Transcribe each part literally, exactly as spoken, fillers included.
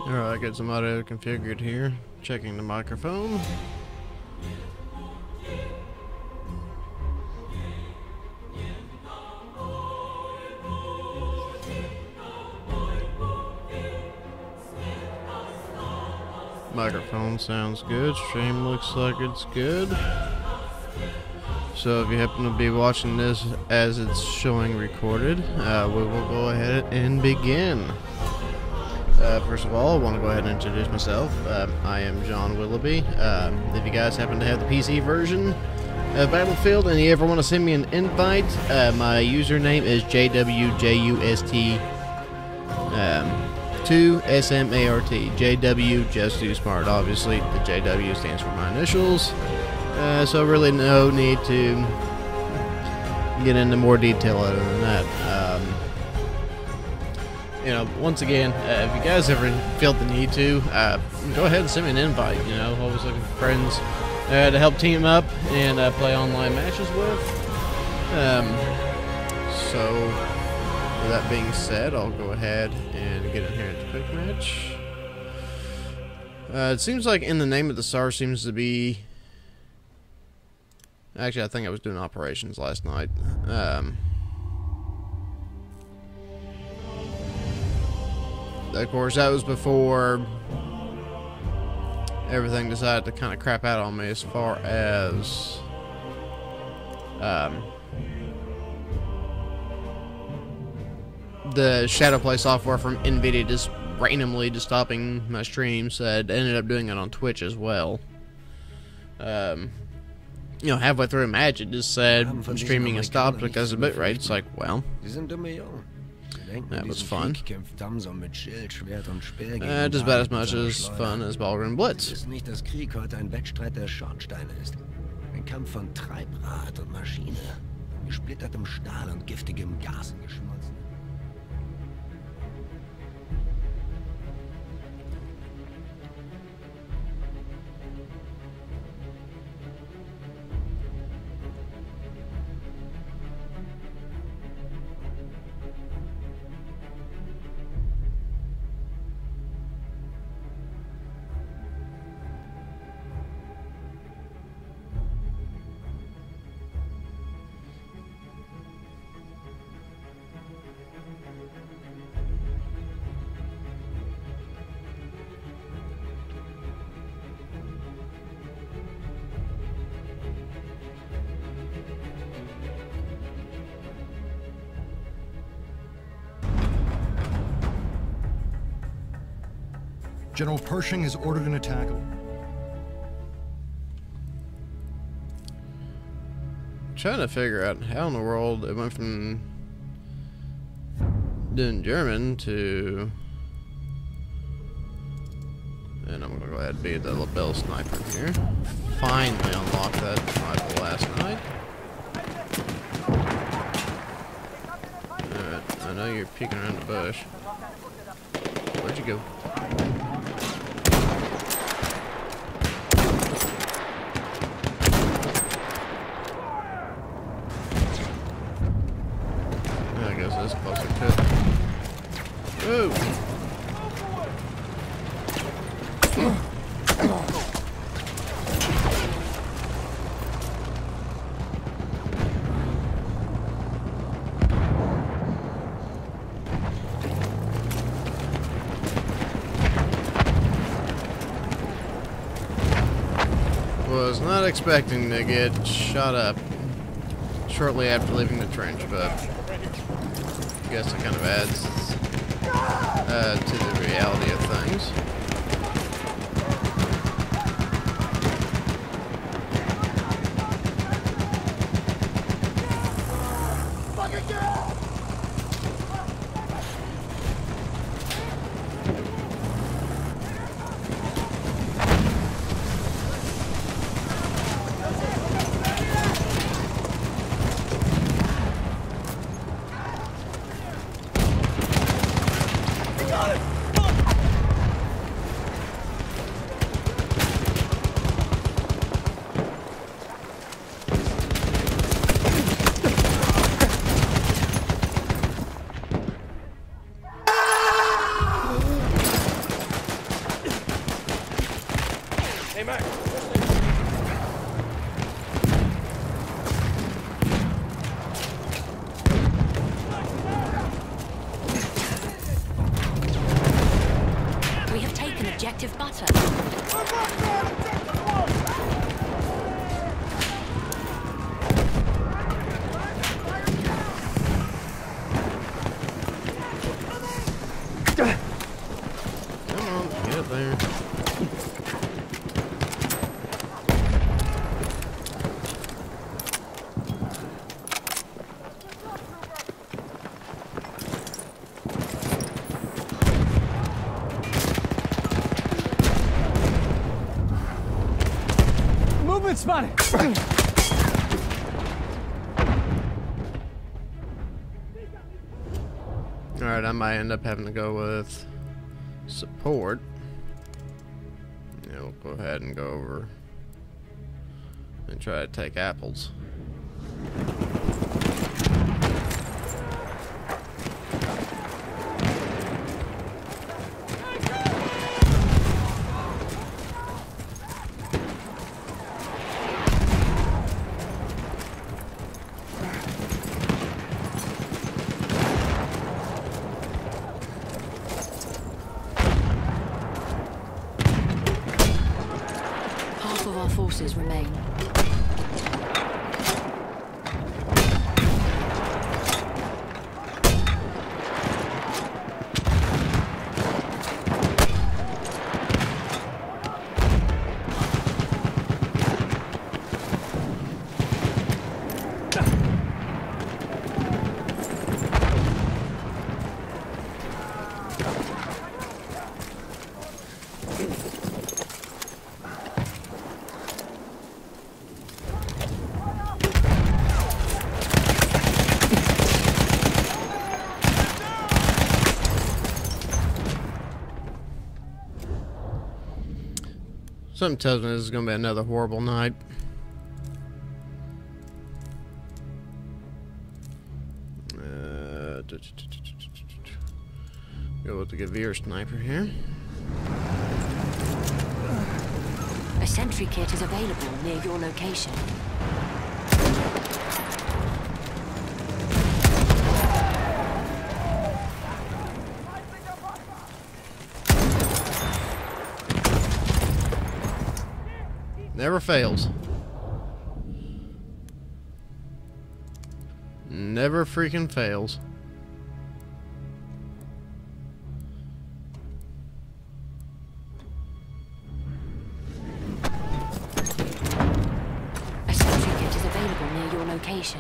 Alright, get some audio configured here. Checking the microphone. Microphone sounds good. Stream looks like it's good. So if you happen to be watching this as it's showing recorded, uh, we will go ahead and begin. Uh, first of all, I want to go ahead and introduce myself. Uh, I am John Willoughby. Uh, if you guys happen to have the P C version of Battlefield and you ever want to send me an invite, uh, my username is J W J U S T um, two S M A R T. J W, just too smart. Obviously, the J W stands for my initials. Uh, so really no need to get into more detail other than that. Um, you know, once again, uh, if you guys ever feel the need to, uh, go ahead and send me an invite. You know, always looking for friends uh, to help team up and uh, play online matches with. Um, so, with that being said, I'll go ahead and get in here into quick match. Uh, it seems like in the name of the S A R seems to be... Actually, I think I was doing operations last night. Um, of course, that was before everything decided to kind of crap out on me as far as um, the Shadowplay software from NVIDIA just randomly just stopping my streams. I ended up doing it on Twitch as well. Um... You know, halfway through a match, it just said streaming has stopped because of bitrate. It's like, well, that was fun. Uh, just about as much as fun as Valgrind Blitz. Ist nicht, dass Krieg heute ein Wettstreit der Schornsteine ist. Ein Kampf von Treibrad und Maschine, gesplittertem Stahl und giftigem Gas geschmolzen. General Pershing has ordered an attack. Trying to figure out how in the world it went from doing German to, and I'm gonna go ahead and be the LaBelle sniper here. Finally unlocked that rifle last night. Alright, I know you're peeking around the bush. Where'd you go? This closer to it. Ooh. Was not expecting to get shot up shortly after leaving the trench, but I guess it kind of adds uh, to the reality of things. We have taken objective butter. Come on, get up there. Movement spotted! Alright, I might end up having to go with support. Yeah, we'll go ahead and go over and try to take apples. Half of our forces remain. Something tells me this is going to be another horrible night. Uh, go with the Gavir sniper here. A sentry kit is available near your location. Never fails. Never freaking fails. A sentry kit is available near your location.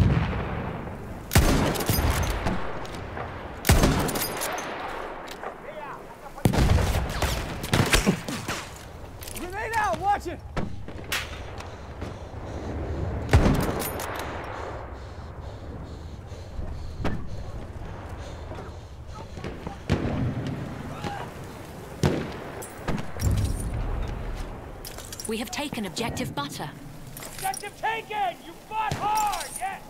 Grenade out! Watch it! We have taken objective butter. Objective taken! You fought hard! Yes!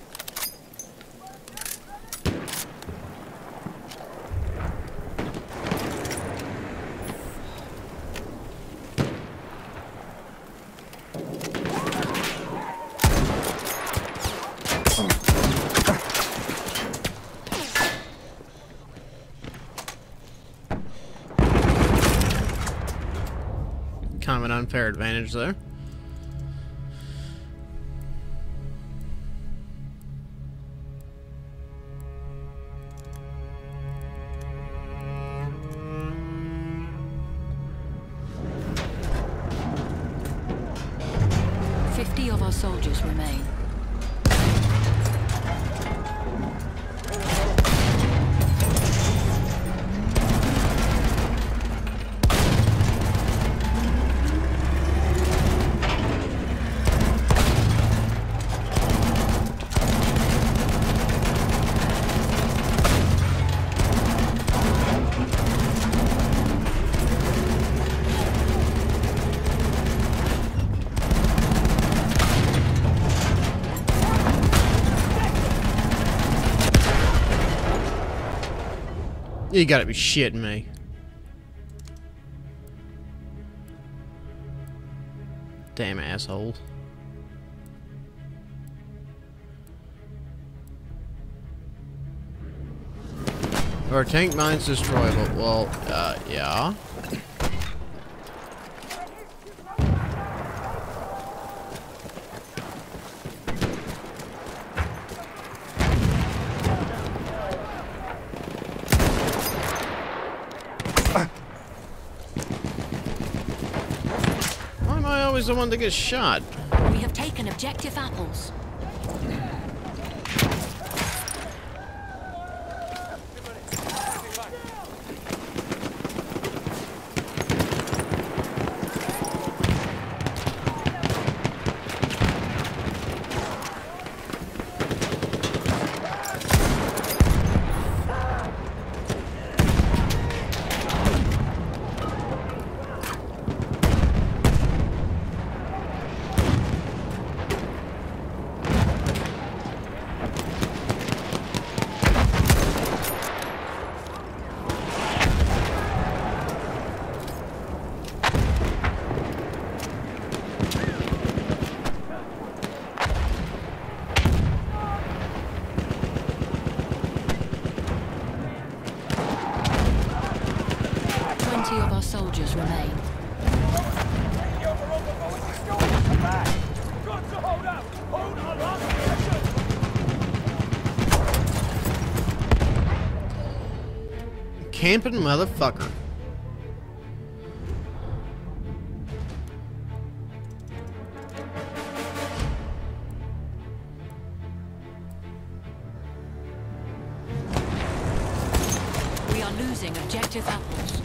Kind of an unfair advantage there. Fifty of our soldiers remain. You gotta be shitting me. Damn asshole. Our tank mine's destroyable. Well, uh, yeah. Why am I always the one that gets shot? We have taken objective apples. Of our soldiers remain. Camping motherfucker. We are losing objective apples.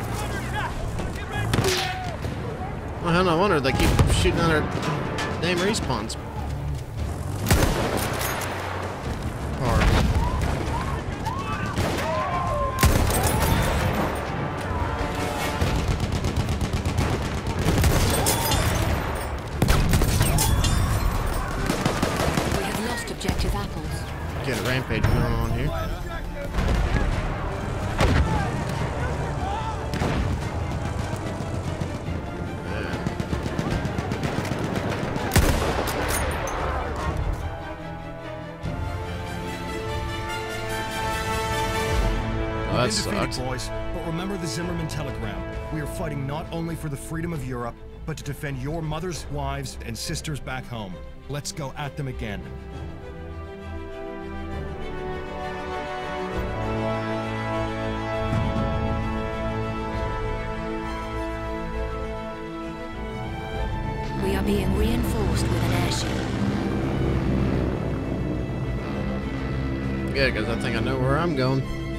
Well, hell, no wonder they keep shooting at our damn respawns. Hard. We have lost objective apples. Get a rampage going on here. That Undefeated, sucks. boys. But remember the Zimmerman telegram. We are fighting not only for the freedom of Europe, but to defend your mothers, wives, and sisters back home. Let's go at them again. We are being reinforced with an airship. Yeah, because I think I know where I'm going.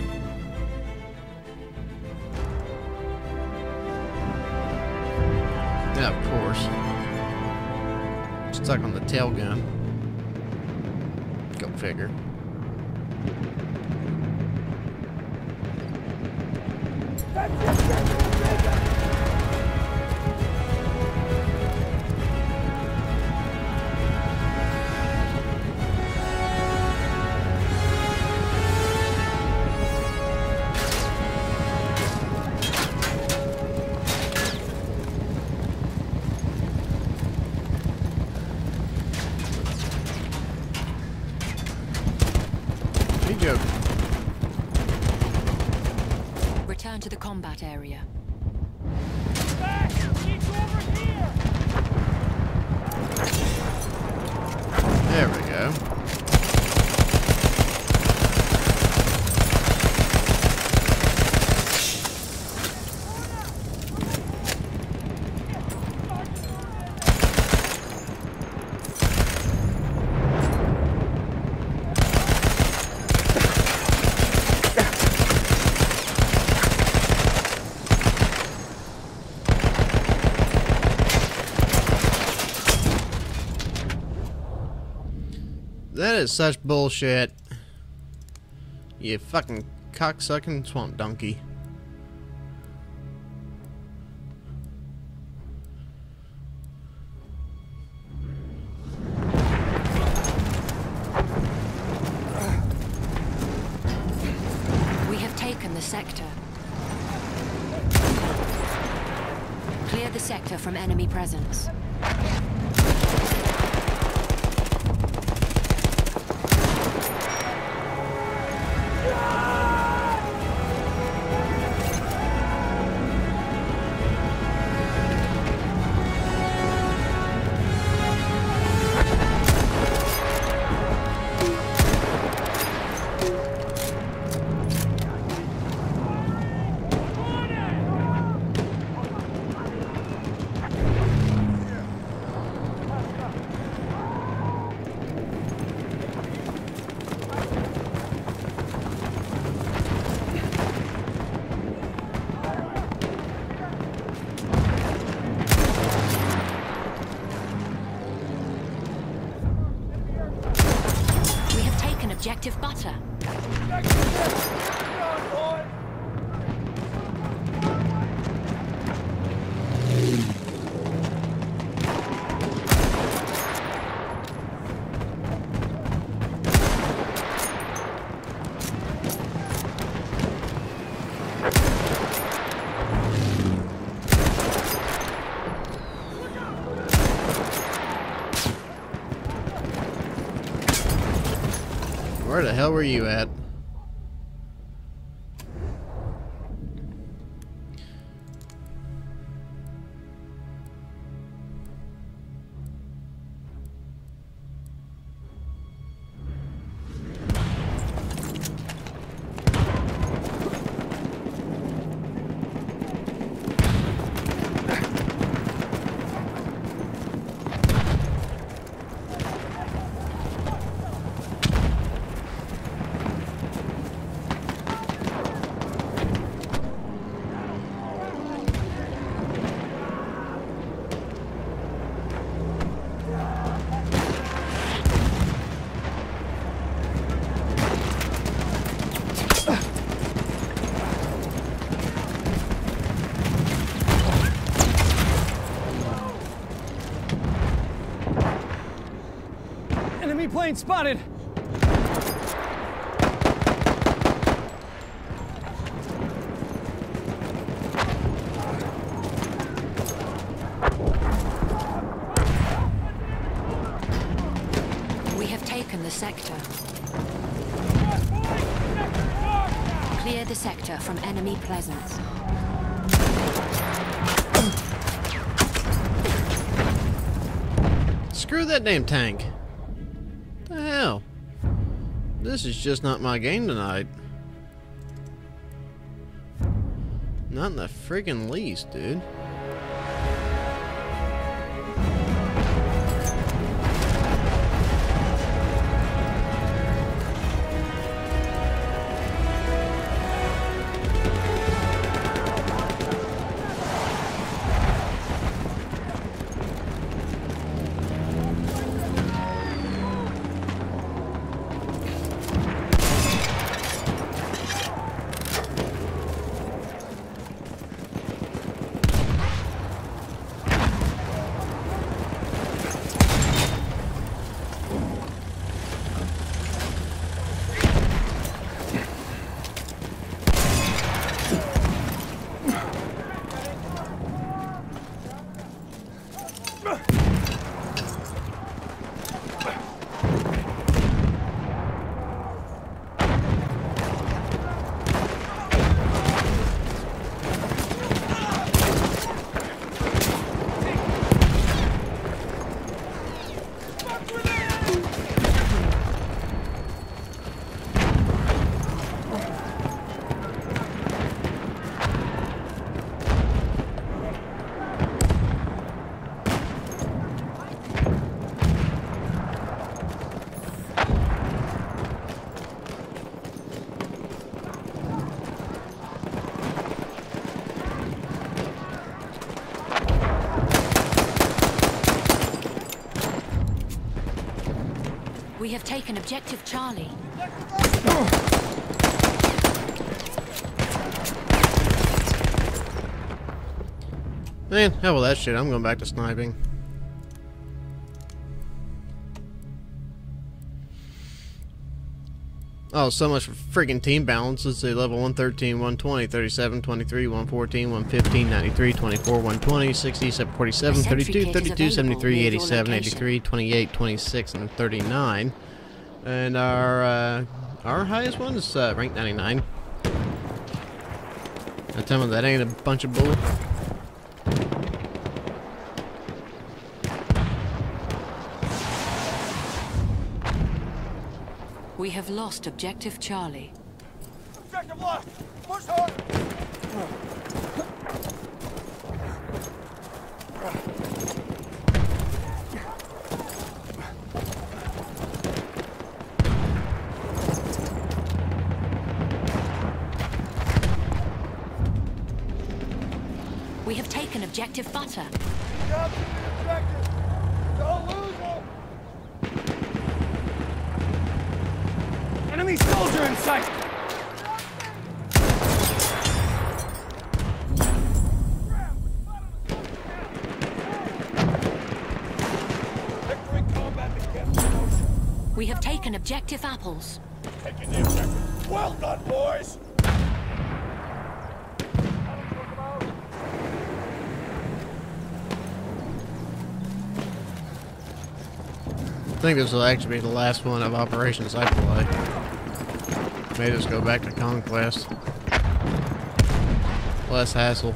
Yeah, of course. Stuck on the tail gun. Go figure. Return to the combat area. Back! He's over here! There we go. That is such bullshit. You fucking cocksucking swamp donkey. We have taken the sector. Clear the sector from enemy presence. Objective butter. Where the hell were you at? Enemy plane spotted! We have taken the sector. Clear the sector from enemy presence. Screw that damn tank. The hell? This is just not my game tonight. Not in the friggin' least, dude. We have taken objective Charlie. Man, hell with that shit. I'm going back to sniping. Oh, so much for freaking team balance. Let's see, level one thirteen, one twenty, thirty-seven, twenty-three, one fourteen, one fifteen, ninety-three, twenty-four, one twenty, sixty, forty-seven, thirty-two, thirty-two, seventy-three, eighty-seven, eighty-three, twenty-eight, twenty-six, and thirty-nine. And our uh, our highest one is uh, rank ninety-nine. Now tell me that ain't a bunch of bull. We have lost Objective Charlie. Objective lost! Push hard! We have taken Objective Butter. Capture the objective! Don't lose them! Enemy soldier in sight! Victory combat begins in motion. We have taken Objective Apples. Taking the objective. Well done, boys! I think this will actually be the last one of Operation Cyclone. Made us go back to Conquest. Less hassle.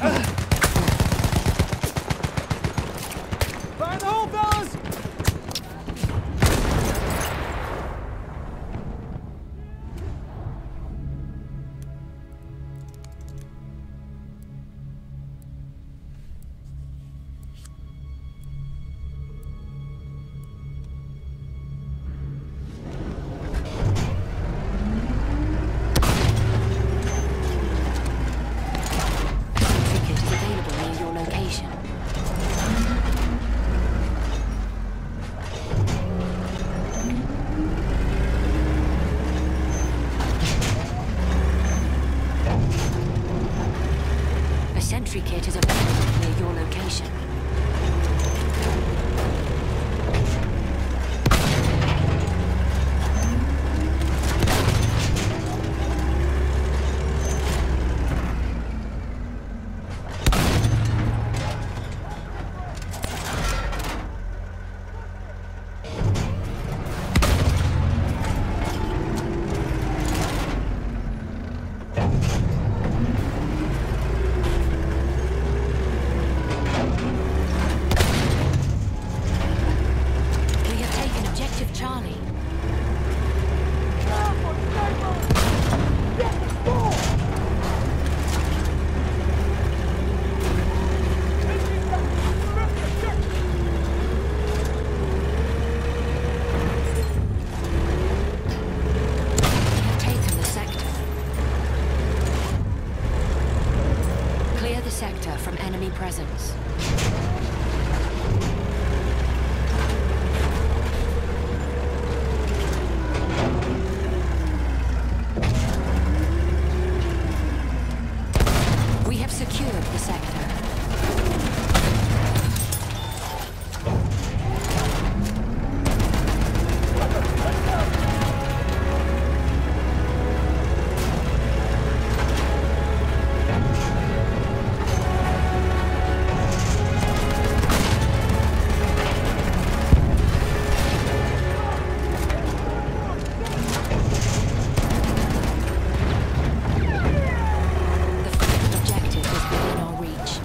Fire the hole, fellas! Ticket is available near your location. A sentry kit is available near your location. We have taken Objective Charlie. We have taken the sector. Clear the sector from enemy presence. We have secured the sector. The first objective is within our reach.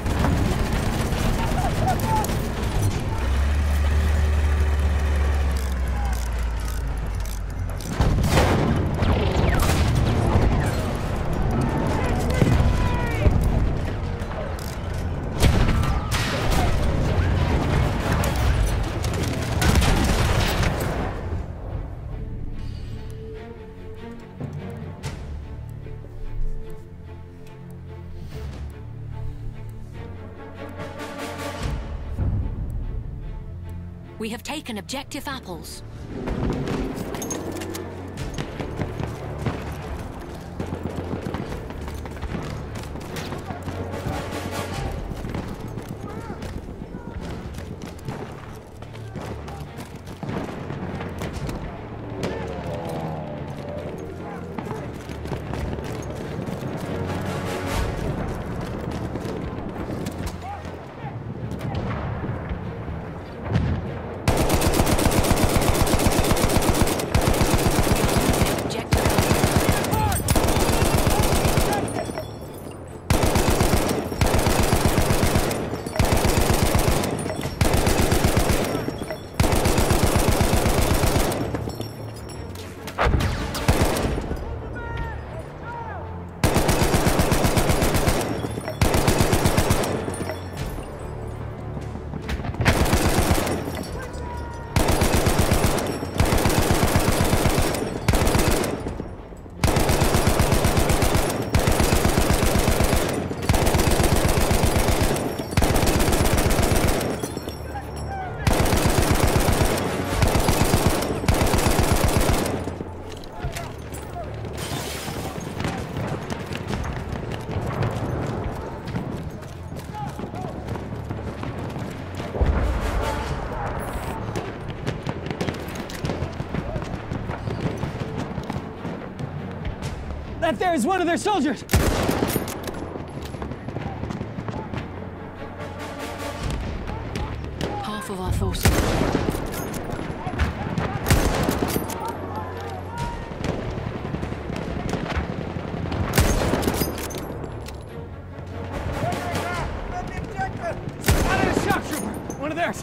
We have taken Objective Apples. That there is one of their soldiers! Half of our forces. Spotted a shock trooper! One of theirs!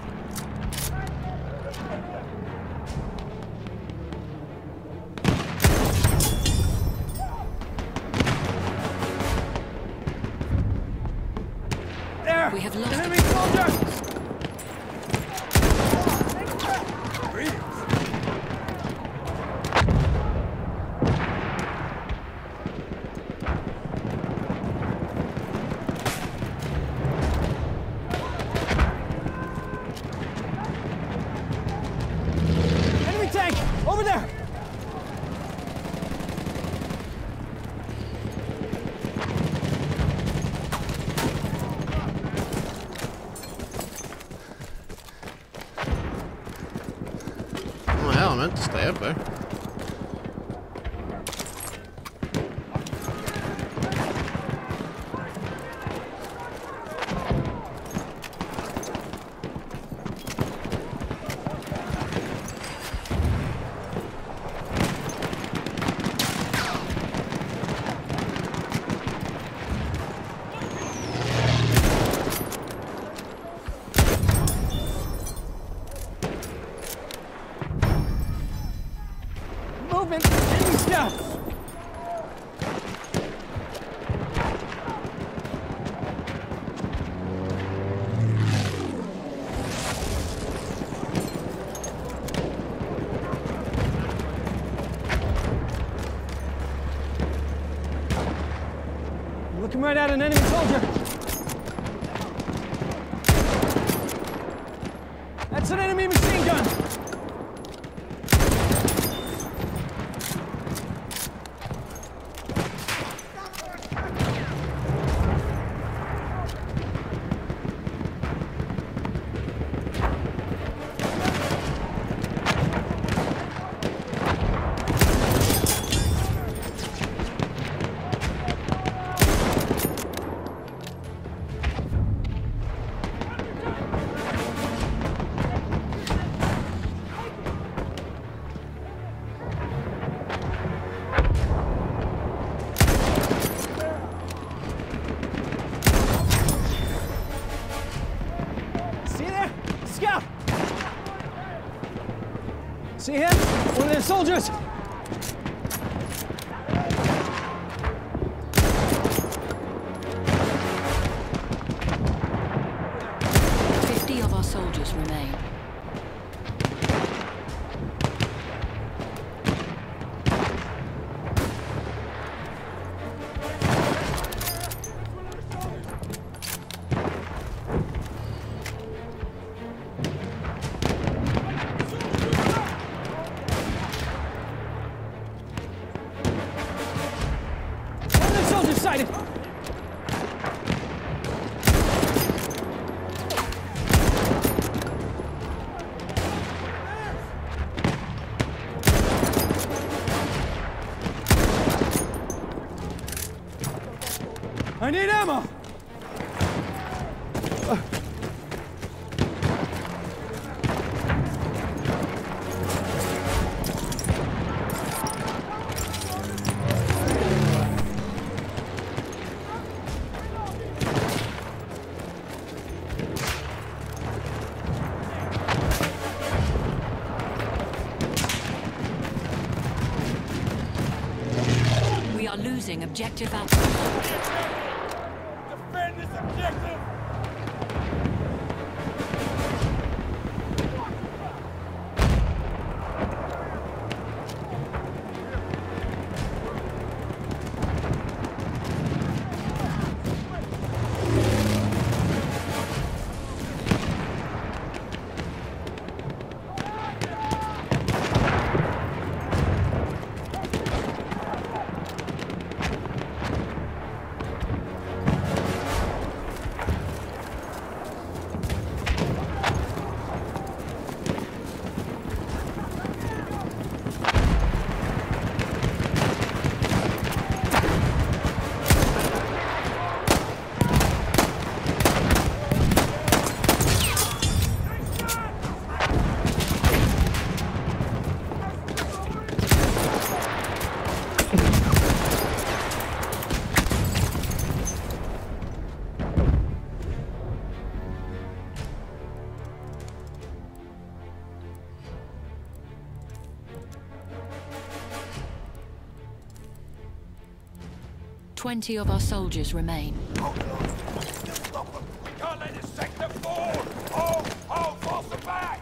There! We have lost Enemy soldier! Enemy tank! Over there! Oh hell, I meant to stay up there. Movement! Enemy scout! Looking right at an enemy soldier! That's an enemy machine gun! See there? Scout! See him? One of their soldiers! Fifty of our soldiers remain. One of their soldiers sighted! I need ammo! We are losing objective Alpha. Defend this objective! Twenty of our soldiers remain. We can't let this sector fall! Hold! Hold! Force them back!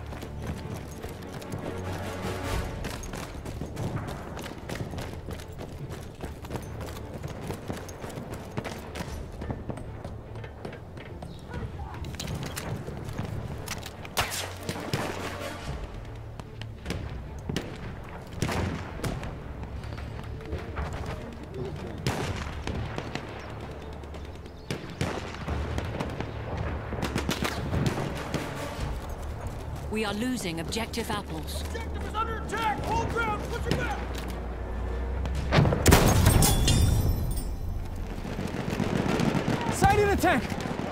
We are losing objective apples. Objective is under attack! Hold ground! Put your back! Sighting the tank!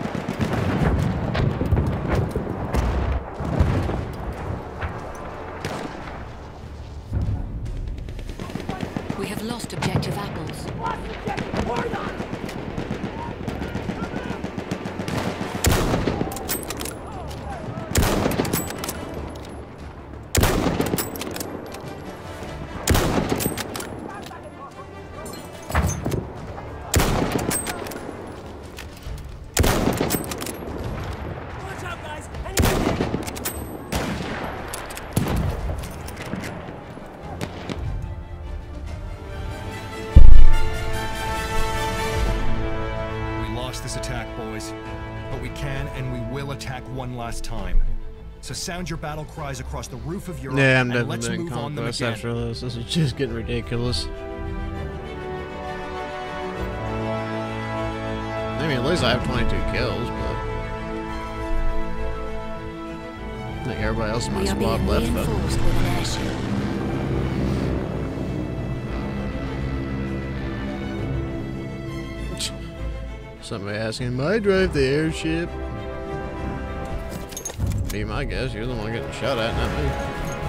We have lost objective apples. Lost objective! Hard on! Watch out, guys! Anything! We lost this attack, boys. But we can and we will attack one last time. So sound your battle cries across the roof of Europe Yeah, I'm and let's definitely move doing on them conquest again. after this. This is just getting ridiculous. I mean, at least I have twenty-two kills, but I think everybody else in my We are squad being left. Though. reinforced with an airship. Somebody asking, "Am I drive the airship?" Be my guess. You're the one getting shot at, not me.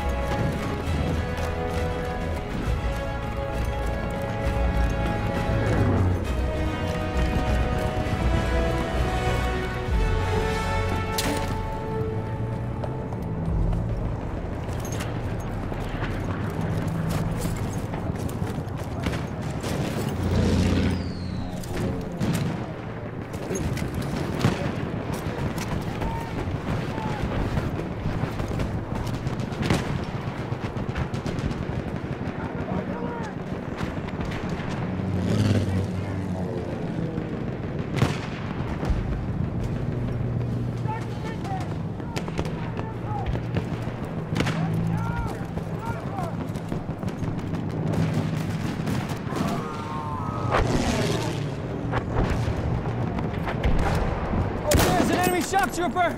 Oh, there's an enemy shock trooper!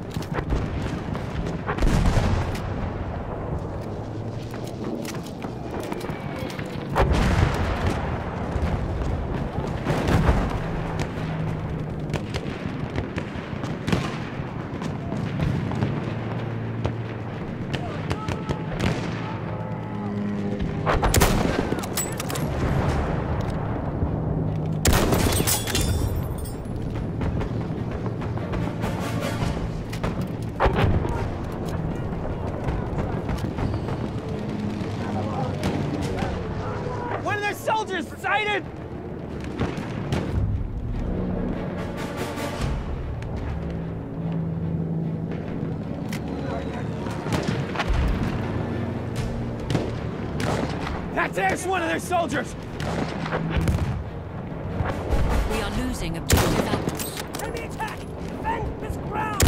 One of their soldiers sighted! That's there's one of their soldiers! We are losing objective apples. Enemy attack! Defend this ground!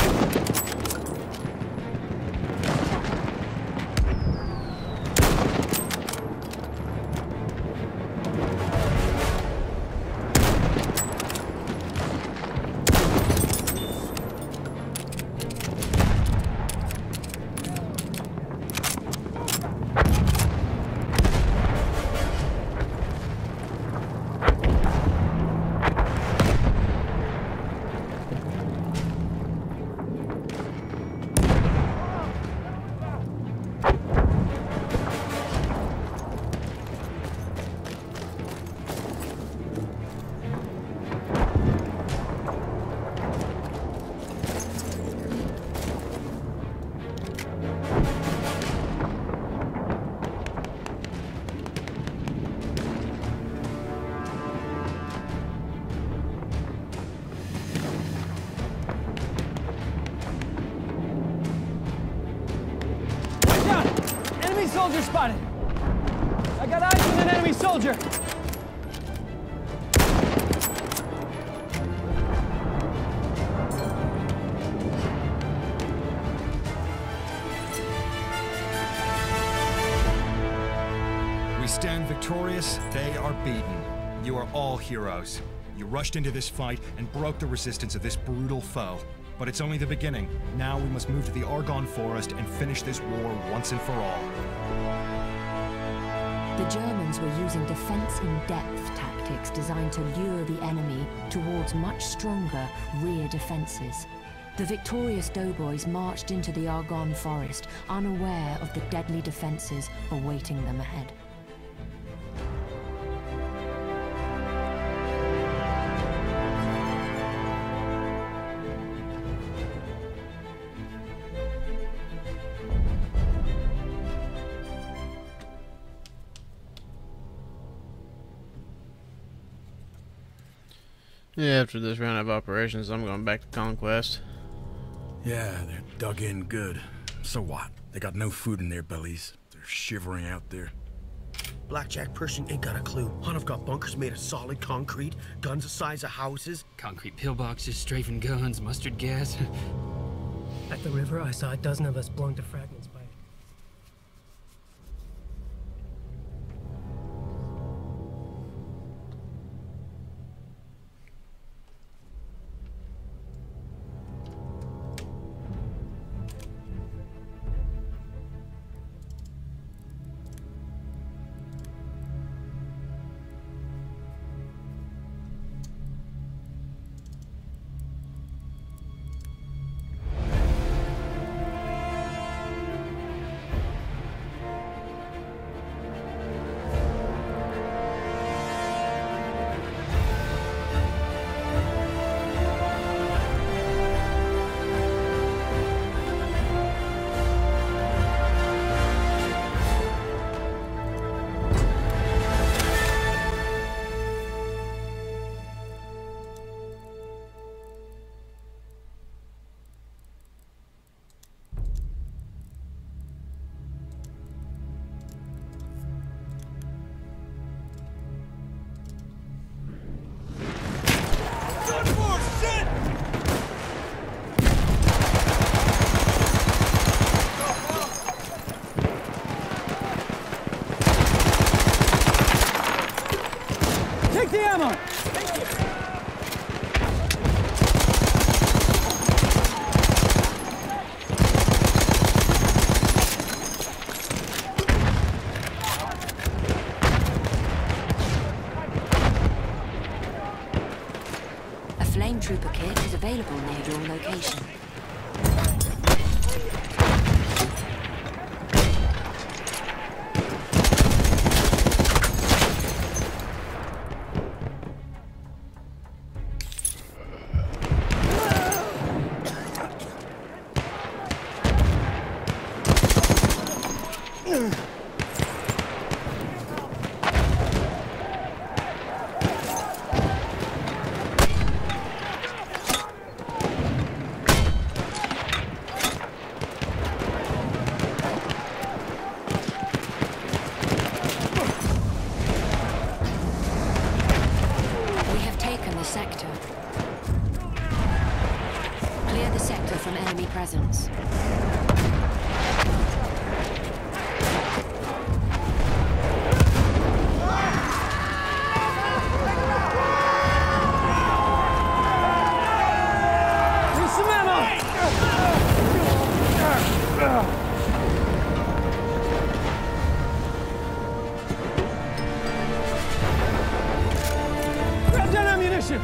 soldier spotted! I got eyes on an enemy soldier! We stand victorious, they are beaten. You are all heroes. You rushed into this fight and broke the resistance of this brutal foe. But it's only the beginning. Now we must move to the Argonne Forest and finish this war once and for all. The Germans were using defense-in-depth tactics designed to lure the enemy towards much stronger rear defenses. The victorious doughboys marched into the Argonne Forest, unaware of the deadly defenses awaiting them ahead. Yeah, after this round of operations, I'm going back to Conquest. Yeah, they're dug in good. So what? They got no food in their bellies. They're shivering out there. Blackjack Pershing ain't got a clue. Hun've got bunkers made of solid concrete, guns the size of houses. Concrete pillboxes, strafing guns, mustard gas. At the river, I saw a dozen of us blown to fragments by it. Take the ammo! A flame trooper kit is available near your location. Sector. Clear the sector from enemy presence. Here's some ammo! Grab that ammunition!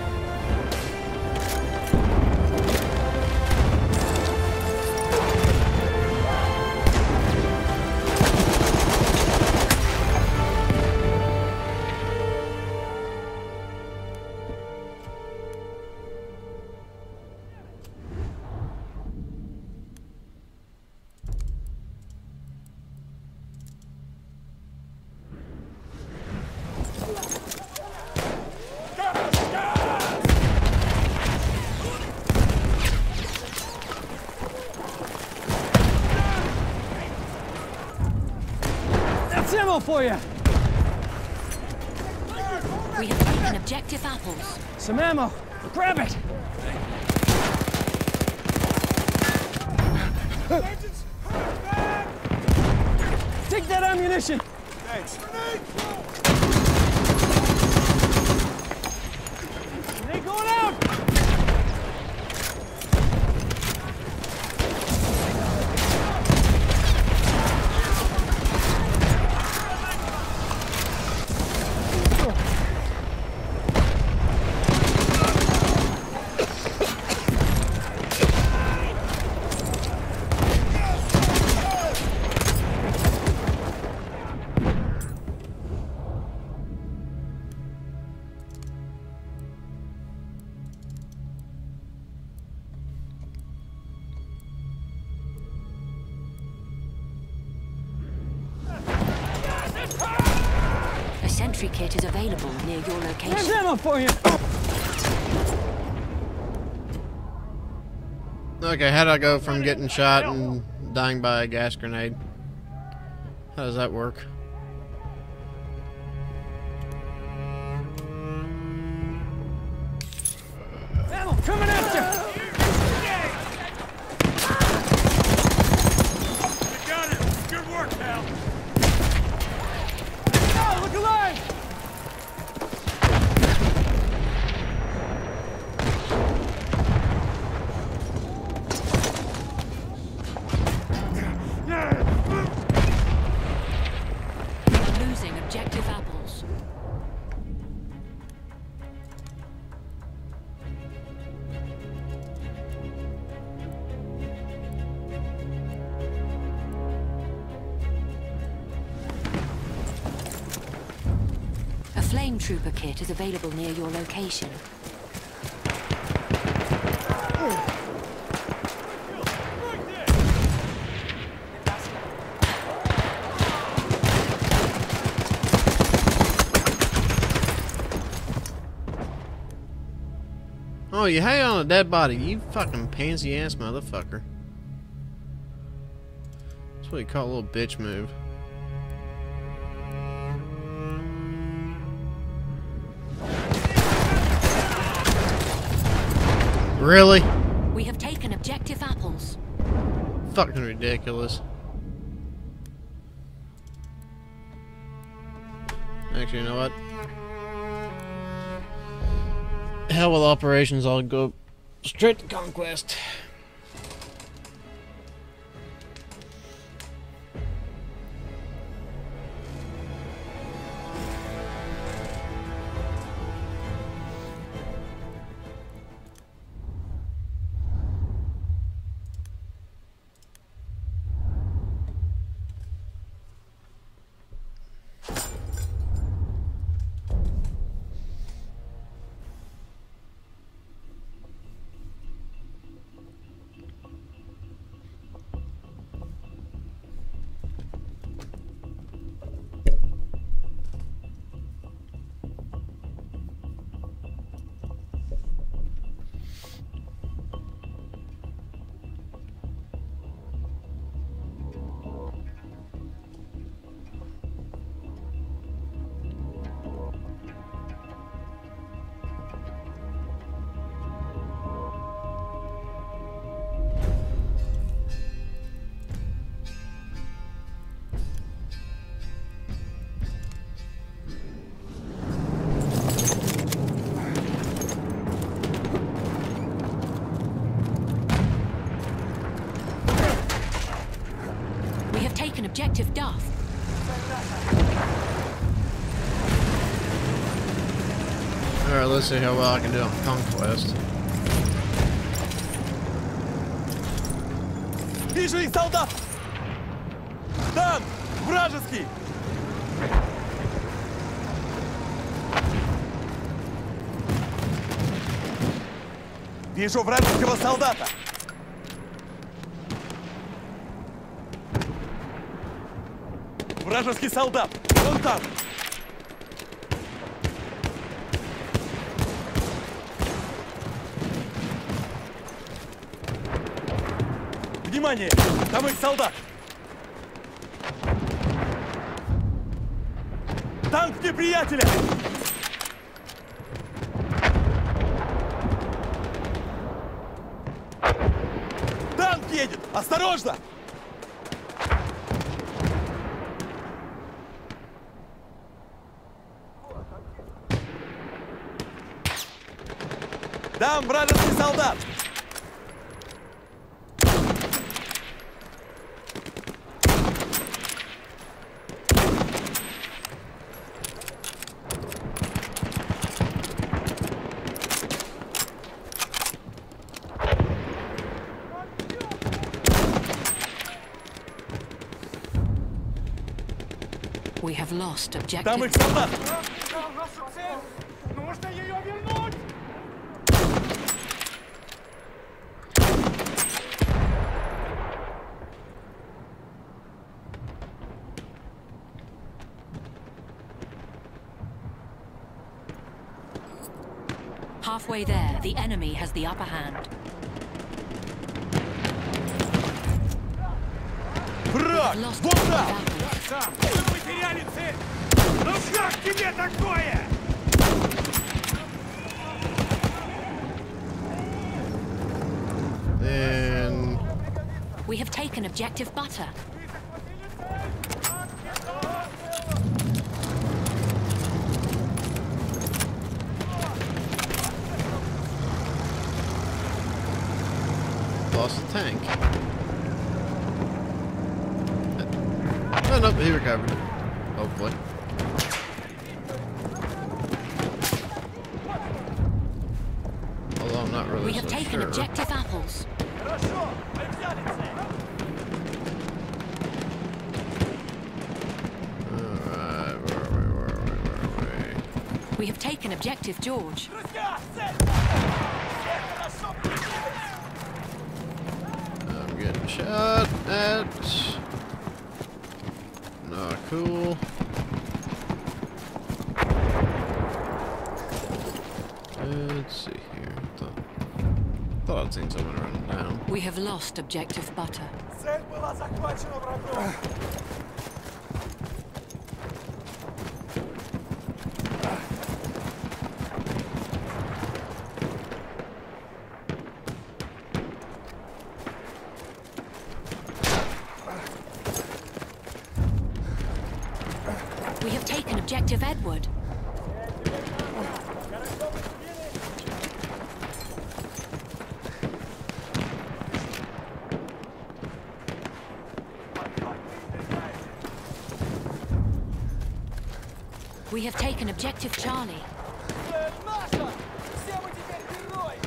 for you. We have taken objective apples. Some ammo. Grab it. Take that ammunition. Thanks. They going out. A sentry kit is available near your location. There's ammo for you. Okay, how do I go from getting shot and dying by a gas grenade? How does that work? Ammo coming at you. You got it. Good work, pal. Oh, look alive. Losing objective apples. A flame trooper kit is available near your location. Oh, you hang on a dead body, you fucking pansy ass motherfucker. That's what you call a little bitch move. Really? We have taken objective apples. Fucking ridiculous. Actually, you know what? Hell with operations, I'll go straight to conquest. Objective Duff. Alright, let's see how well I can do on conquest. Вижу их солдат! Там! Вражеский! Вижу вражеского солдата! Вражеский солдат! Вон там! Внимание! Там их солдат! Танк неприятеля! Танк едет! Осторожно! Там вражеский солдат! We have lost objective. Там их солдат! Нужно ее вернуть! Halfway there, the enemy has the upper hand. Враг! Lost Вот там! Сам, вы потеряли цель! Ну как тебе такое? Then We have taken objective butter. lost the tank. Oh no, he recovered it. Hopefully. Although I'm not really We have so taken sure. objective apples. Хорошо, мы взяли цель. Alright, where are we, where are we, where are we? We have taken objective George. Друзья, цель! Все хорошо прикрылись! I'm getting shot at. Not cool. Let's see here. Thought, thought I'd seen someone running down. We have lost objective butter. Цель была захвачена врагом. We have taken objective Edward. We have taken objective Charlie. Цель наша! Все мы теперь герои!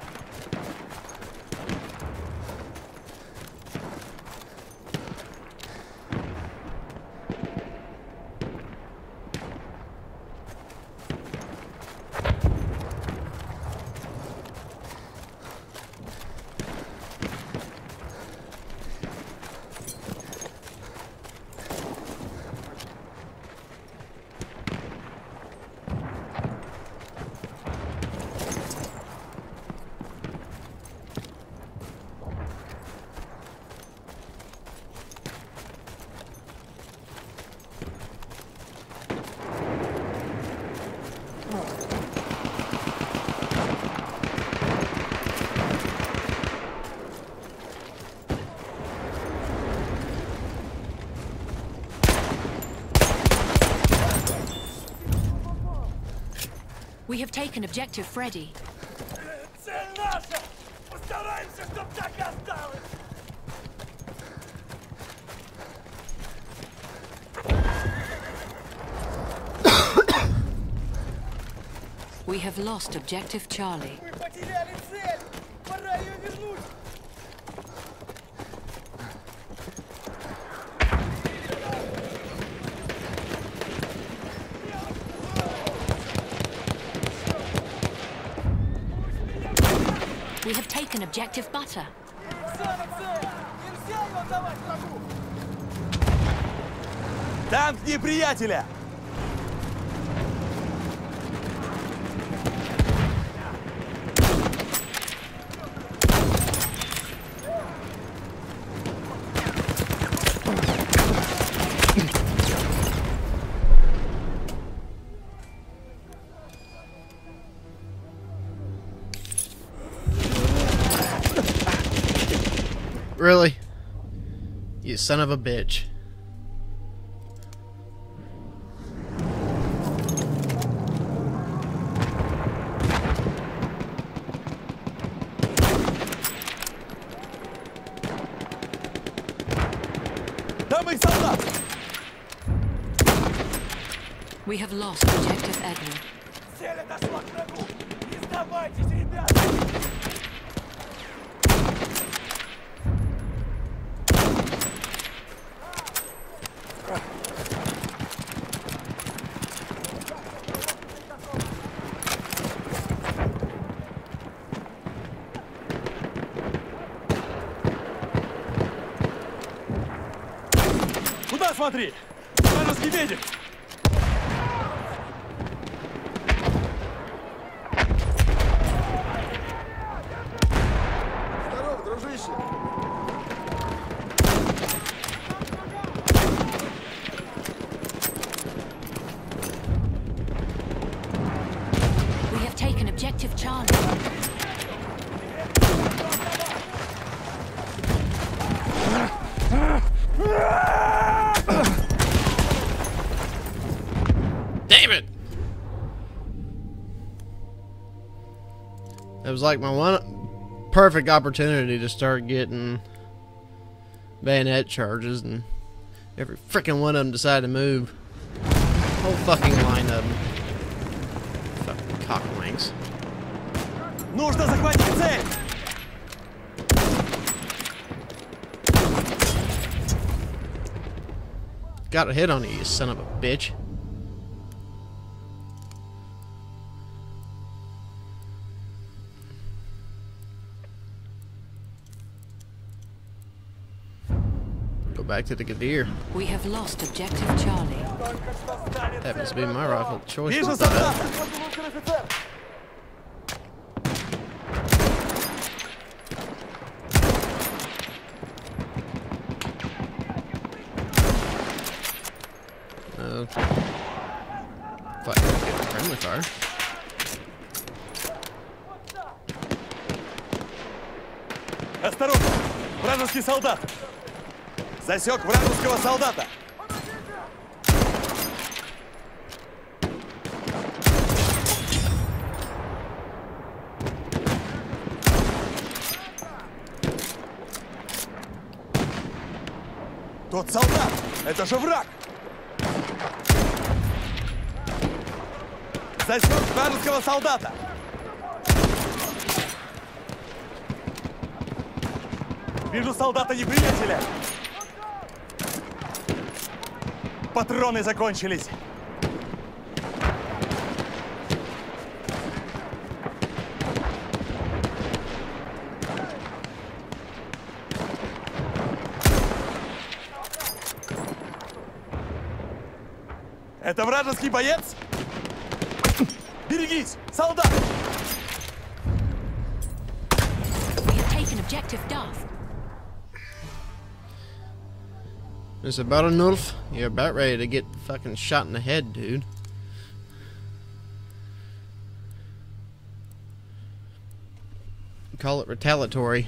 We have taken objective Freddy. Цель наша! Постараемся, чтоб так и осталось! We have lost objective Charlie. Мы потеряли цель! Пора ее вернуть! We have taken objective butter. Нельзя на цель! Нельзя ее отдавать врагу! Танк неприятеля! Really? You son of a bitch. We have lost Objective Edward. Цель отошла к врагу! Не сдавайтесь, ребята! Куда смотри? Вражеский медик! We have taken Objective Charlie. Damn it! It was like my one perfect opportunity to start getting bayonet charges, and every freaking one of them decided to move. Whole fucking line of them. Fucking cockwinks. Нужно захватить цель! Got a hit on you, you son of a bitch. Go back to the Gadir. We have lost Objective Charlie. Happens to be my rifle of choice. Вижу with that. солдата! Uh, fight, get friendly fire. Осторожно! Вражеский солдат! Засек вражеского солдата! Тот солдат! Это же враг! Засек вражеского солдата! Вижу солдата-неприятеля! Патроны закончились! Это вражеский боец? Берегись! Солдат! We have taken Objective Duff. It's about enough. You're about ready to get fucking shot in the head, dude. Call it retaliatory.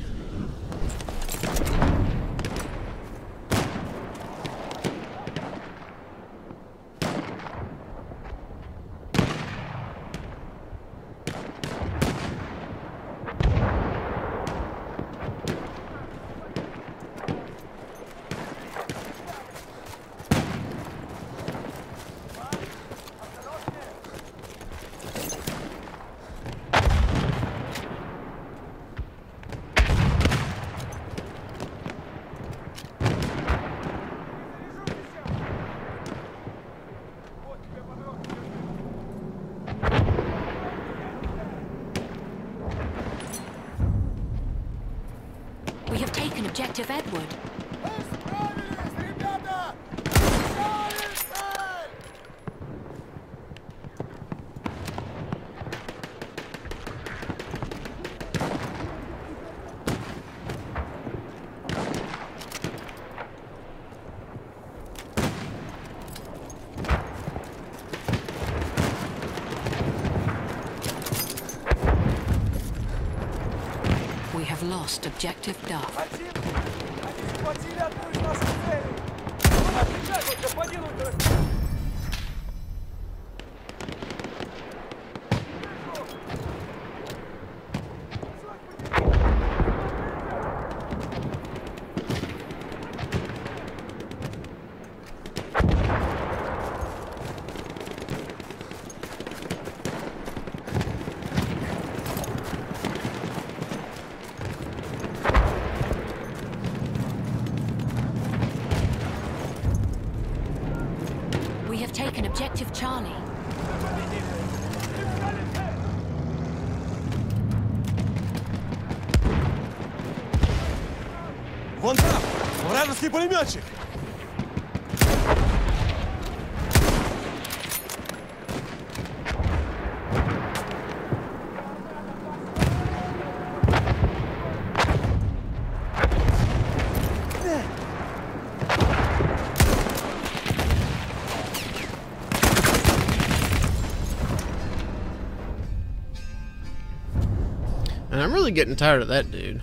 We have taken Objective Edward. We have lost objective Duff. Противник! Они захватили одну из наших целей! Отвечай, господин Ундер! We have taken objective Charlie. Вон там! Вражеский пулеметчик! And I'm really getting tired of that dude.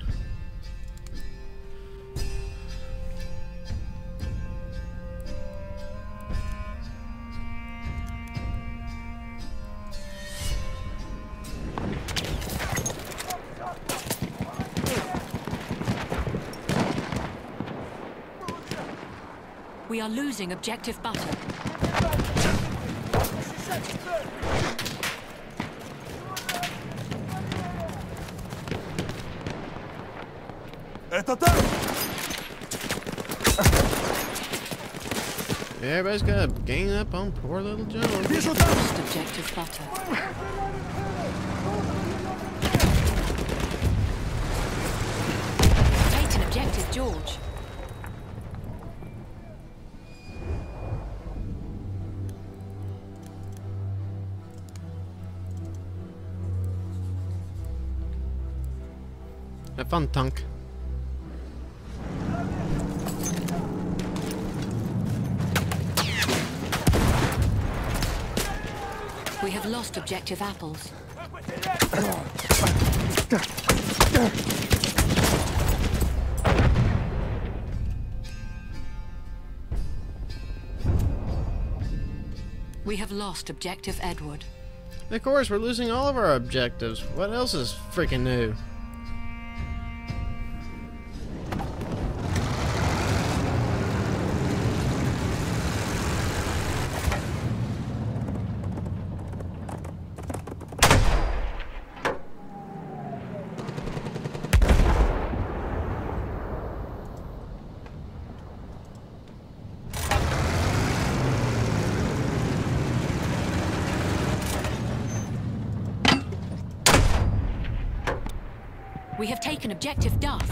We are losing objective Butter. Это так? Everybody's got to gang up on poor little Joan. Вижу там! Lost objective Butter. Taken objective George. Have fun, Tunk. We have lost objective Apples. We have lost objective Edward. Of course, we're losing all of our objectives. What else is freaking new? We have taken objective Duff.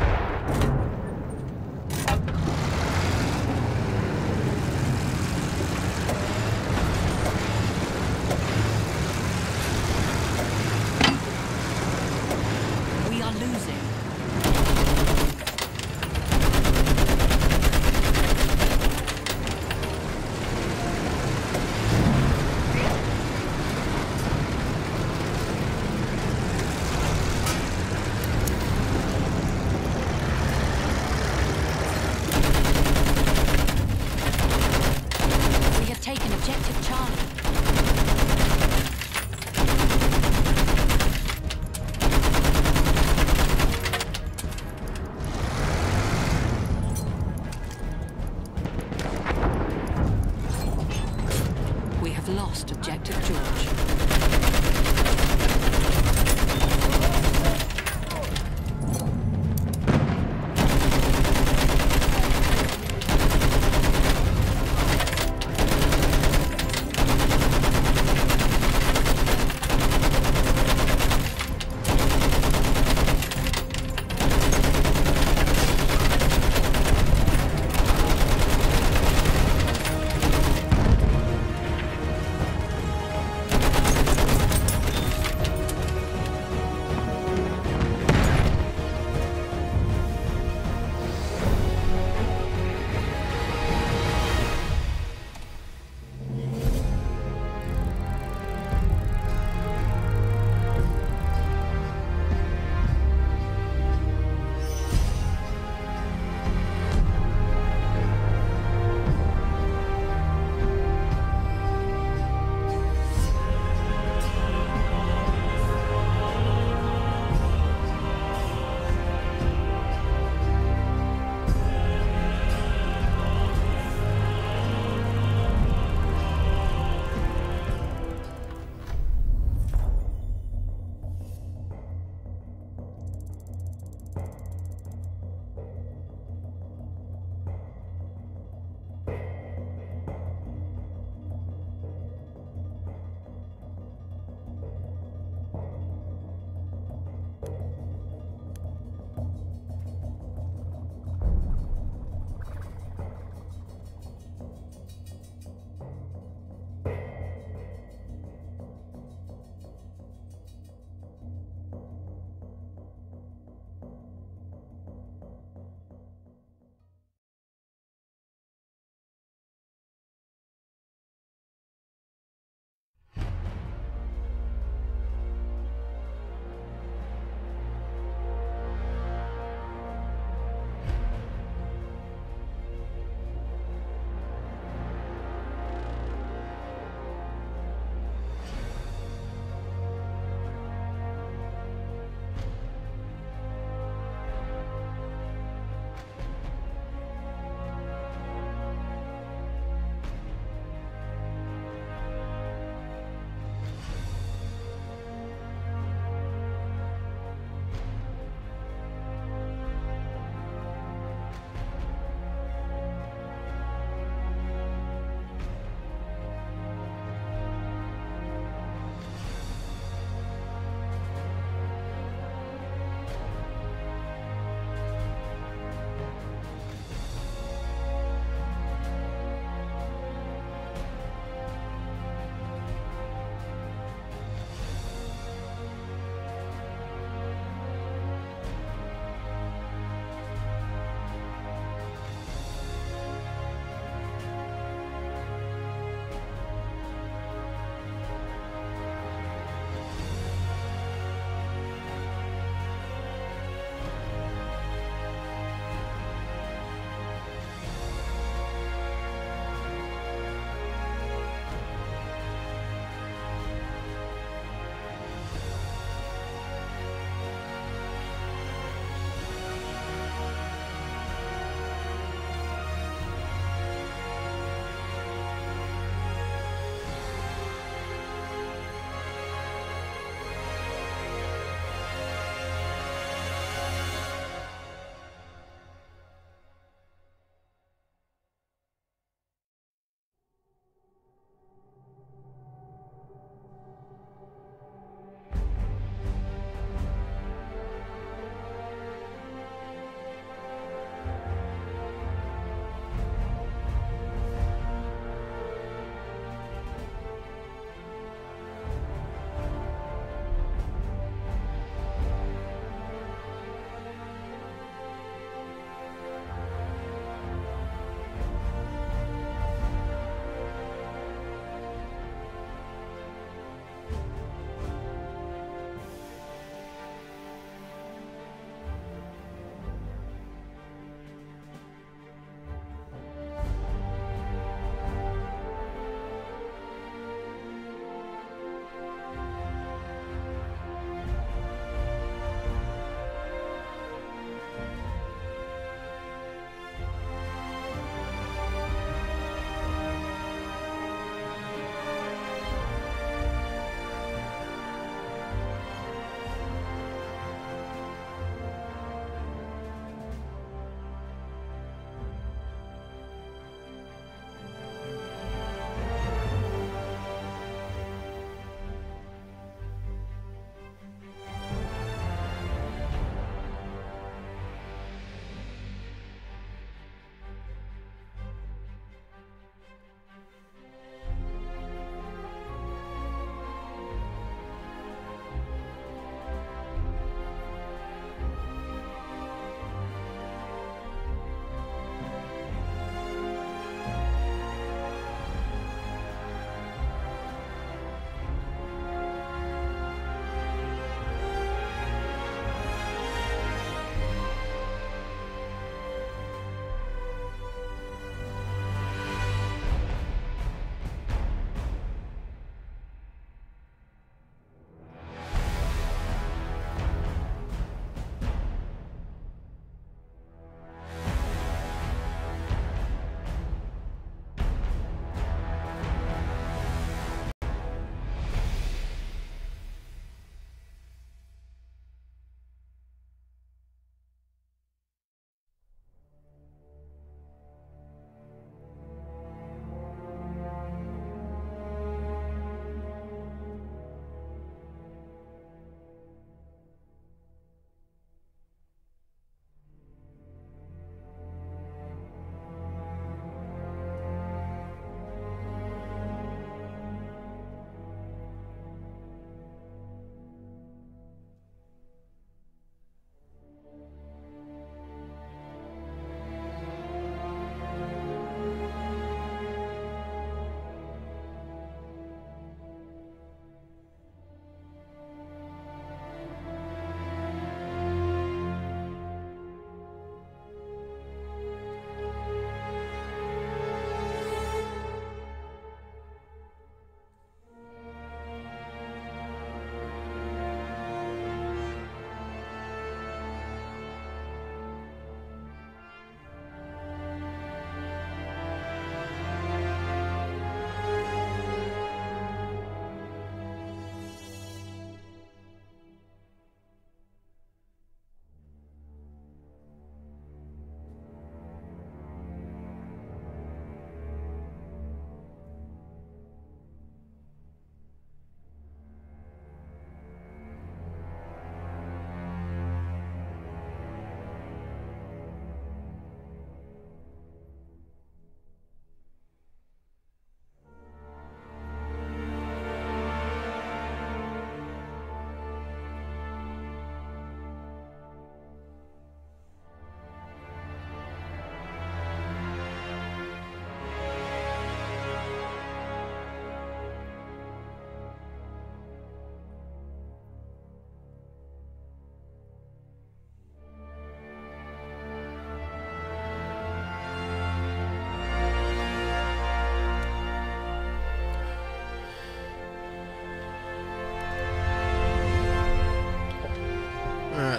We are losing.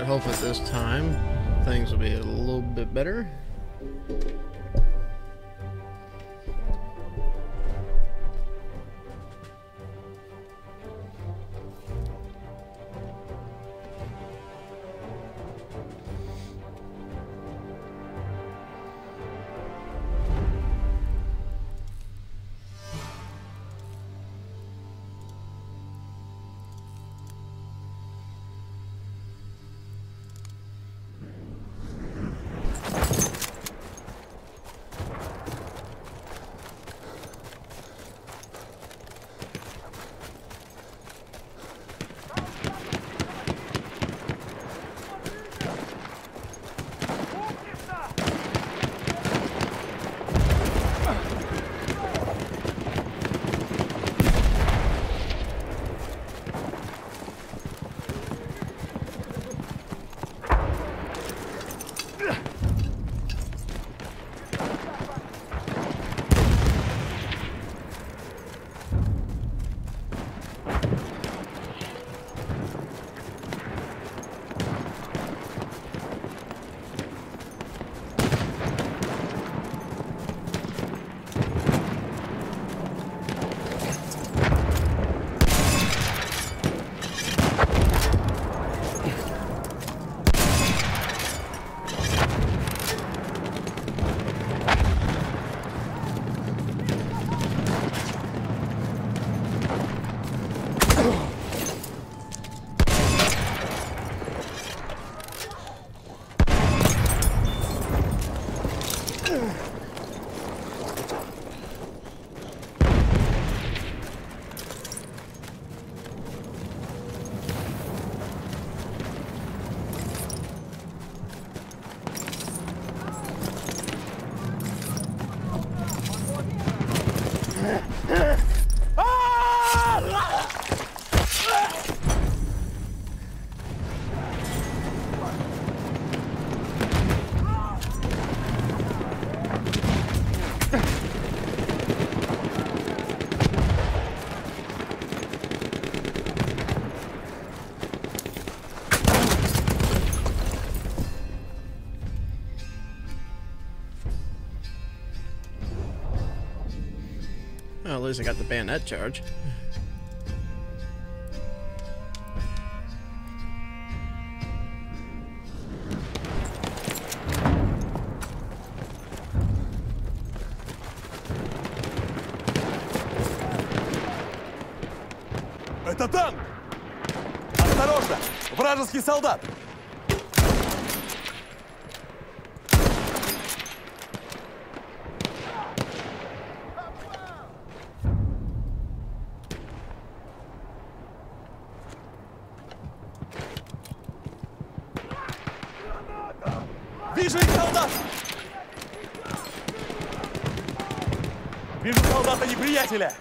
Alright, hopefully this time things will be a little bit better. Well, at least I got the bayonet charge. Это танк! Осторожно! Вражеский солдат! Вижу их солдат! Вижу солдата неприятеля!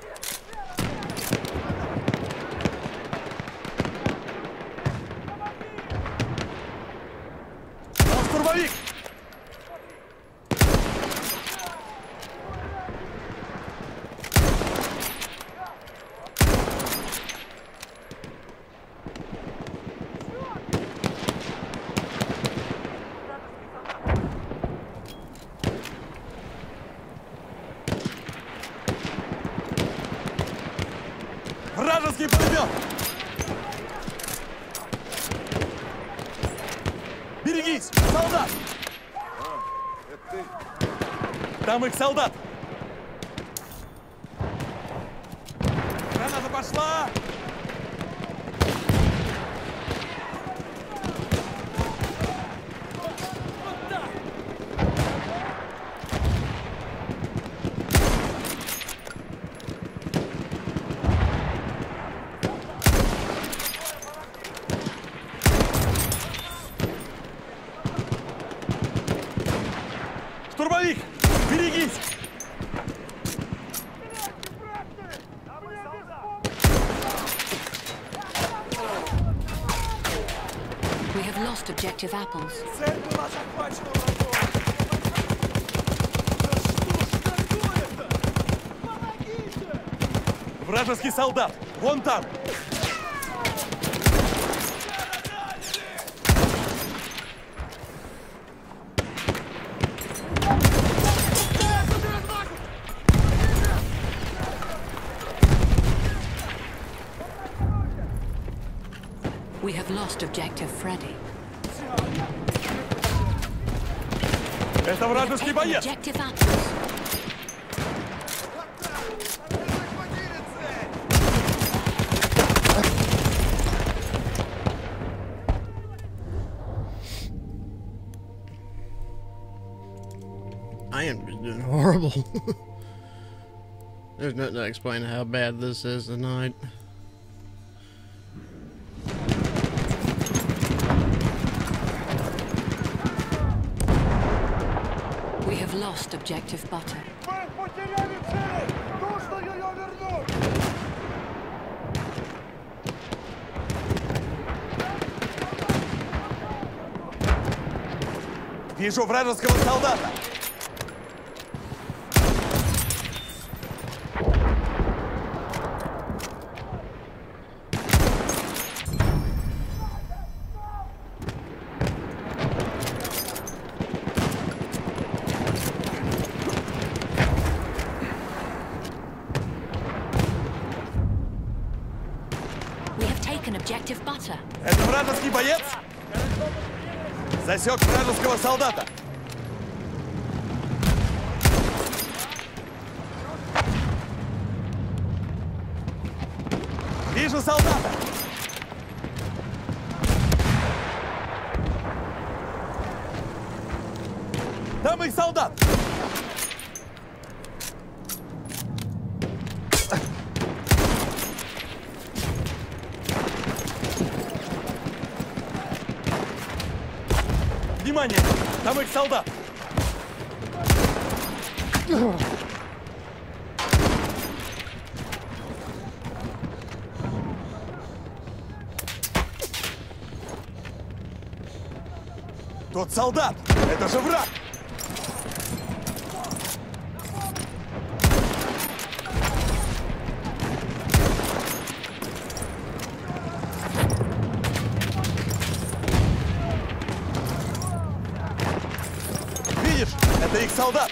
Там штурмовик! Вражеский пулемет! Берегись! Солдат! Там их солдат! Граната пошла! Штурмовик! Берегись! We have lost objective apples. Цель была захвачена врагом. Что ж такое-то? Помогите! Вражеский солдат! Вон там! lost objective Freddy. Это вражеский боец! Objective Apples. I am just doing horrible. There's nothing to explain how bad this is tonight. We have lost objective Butter. Вижу вражеского солдата! Objective Butter. Это вражеский боец? Засек вражеского солдата. Вижу солдата. Там их солдат. Внимание! Там их солдат! Тот солдат! Это же враг! Это их солдат!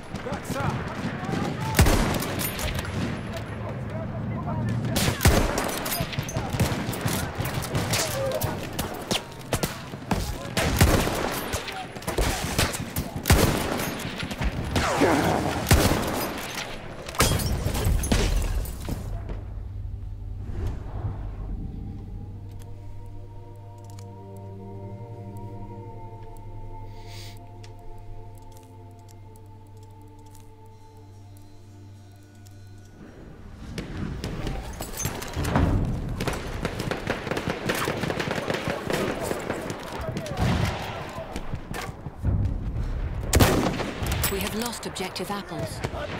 We have lost objective Apples.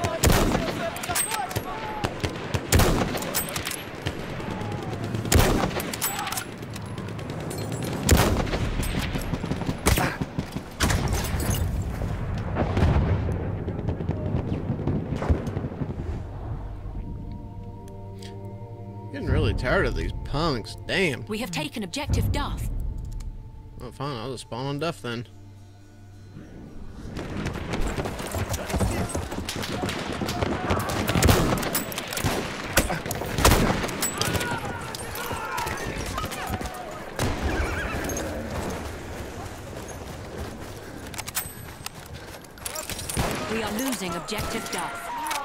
Getting really tired of these punks. Damn. We have taken objective Duff. Oh, fine. I'll just spawn on Duff then. We are losing objective Duff.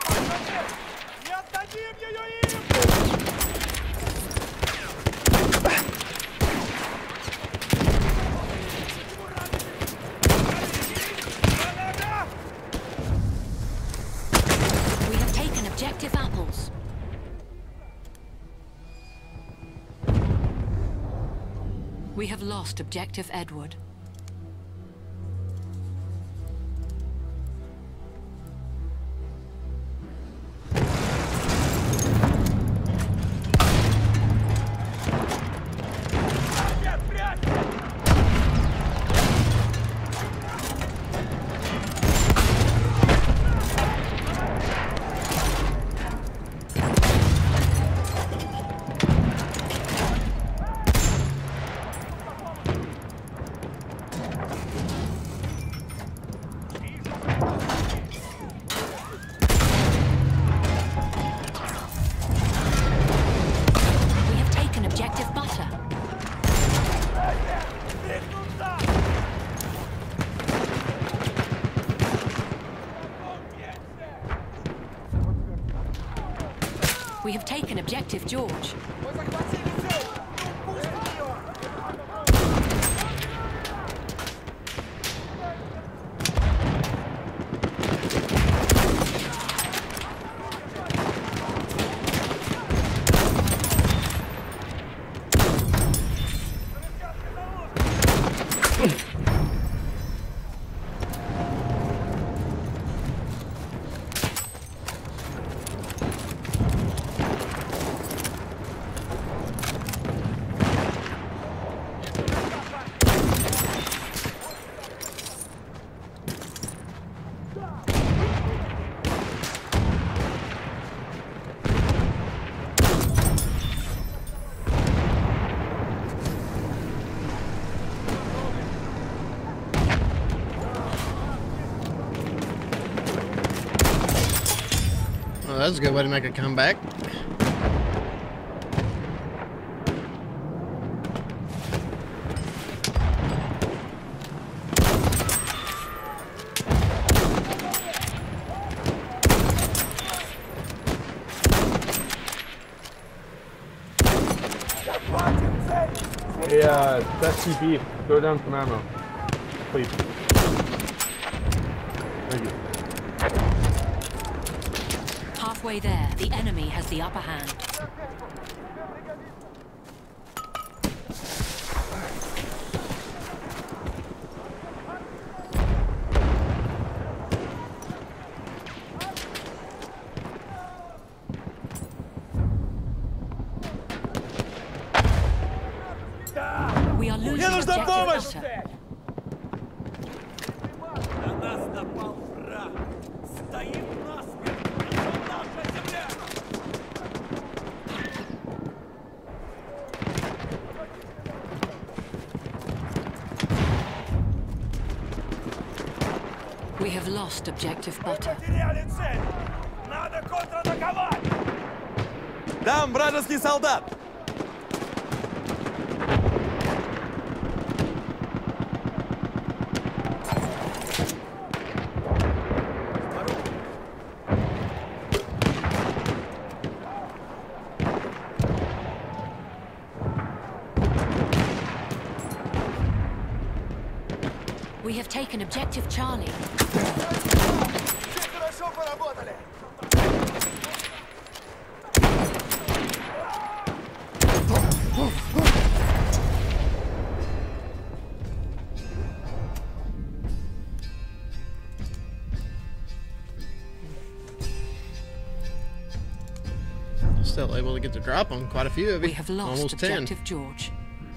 We have taken objective Apples. We have lost objective Edward. We have taken objective George. Well, that's a good way to make a comeback. Hey, uh, that's T B. Go down some ammo. Please. Thank you. Halfway there, the enemy has the upper hand. We are losing objective butter. На нас напал враг. Стоим насмерть. Это наша земля. We have lost objective butter. Потеряли цель. Надо контратаковать. Там вражеский солдат. We have taken objective Charlie. Все хорошо поработали. Still able to get the drop on quite a few of it. We have lost Almost ten. objective George.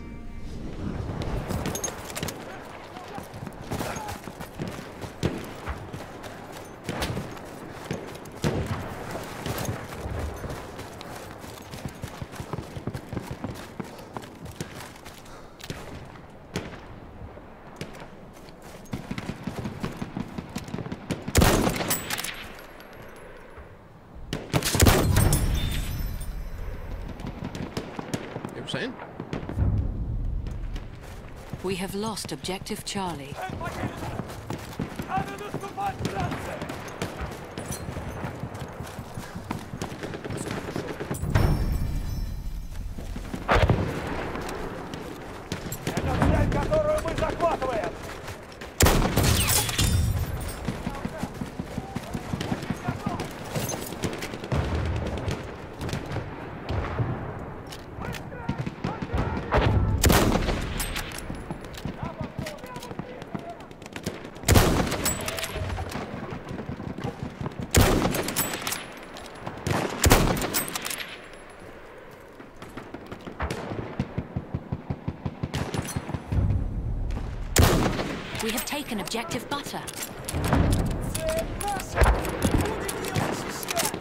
Saying? We have lost objective Charlie. Надо наступать, братцы. Это цель, которую мы захватываем. We have taken objective butter. Цель наша. Будем ее защищать.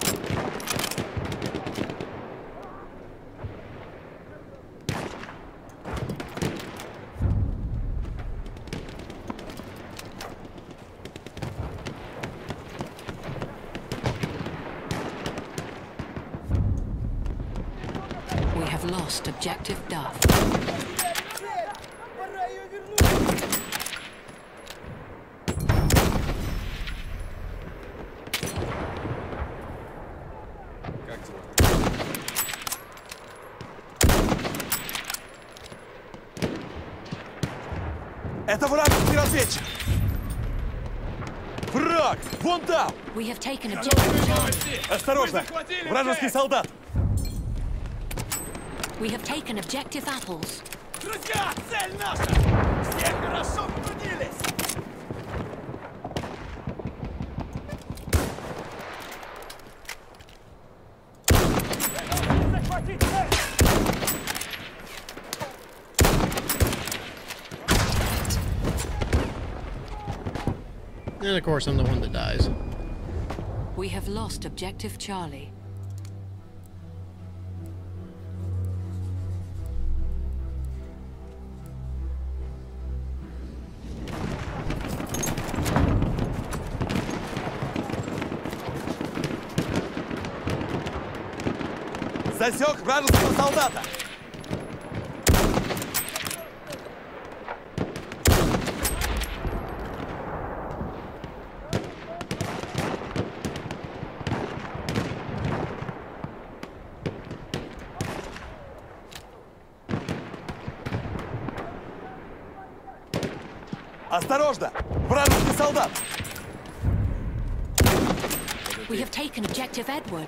We have lost objective Duff. Пора ее вернуть. Как дела? Это вражеский разведчик! Враг! Вон там! We have taken objective Charlie. Осторожно! Вражеский солдат! We have taken objective apples. Друзья, цель наша! Все хорошо потрудились! Захватить цель! And of course, I'm the one that dies. We have lost objective Charlie. Засек вражеского солдата! Осторожно! Вражеский солдат! We have taken objective Edward.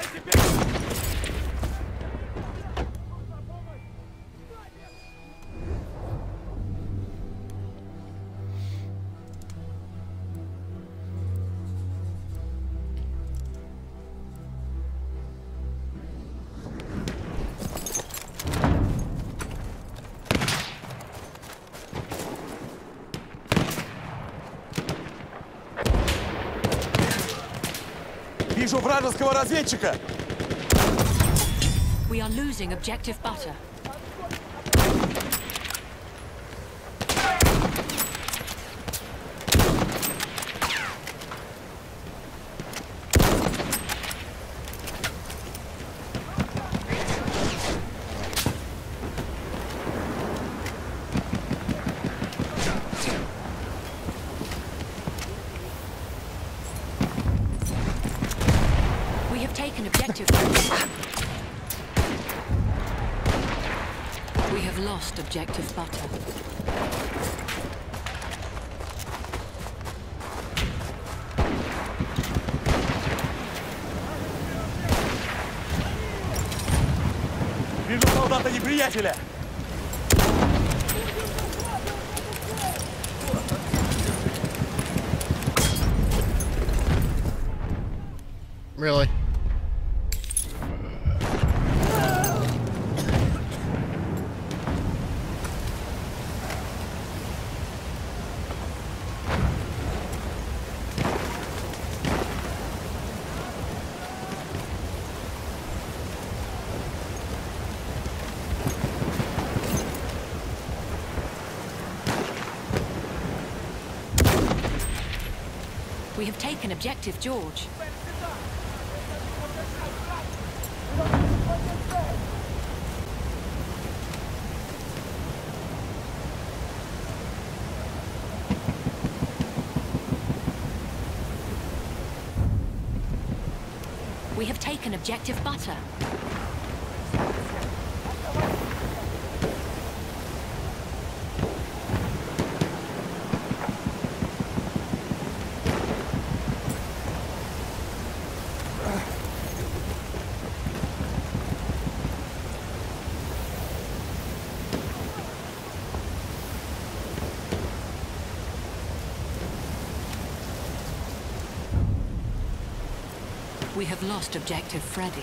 Вижу вражеского разведчика! We are losing objective butter. We have taken objective. We have lost objective butter. Вижу солдата неприятеля! Really? We have taken objective George. We have taken objective butter. We have lost objective Freddy.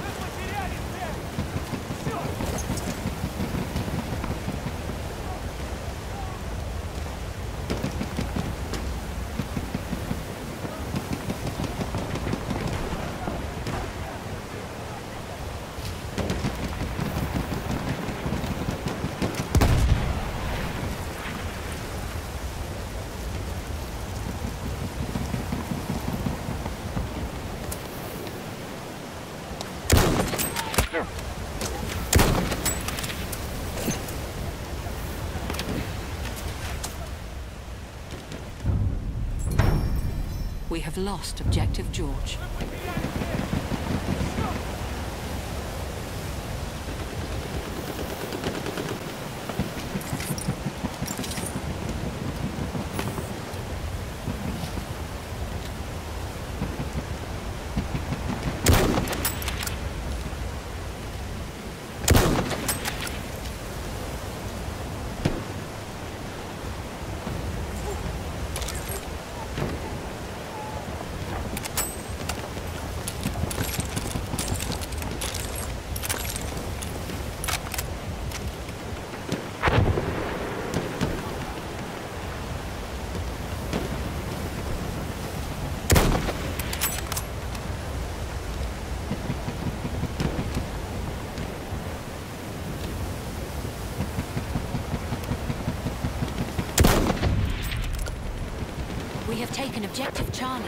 We have lost objective George. We have taken objective Charlie.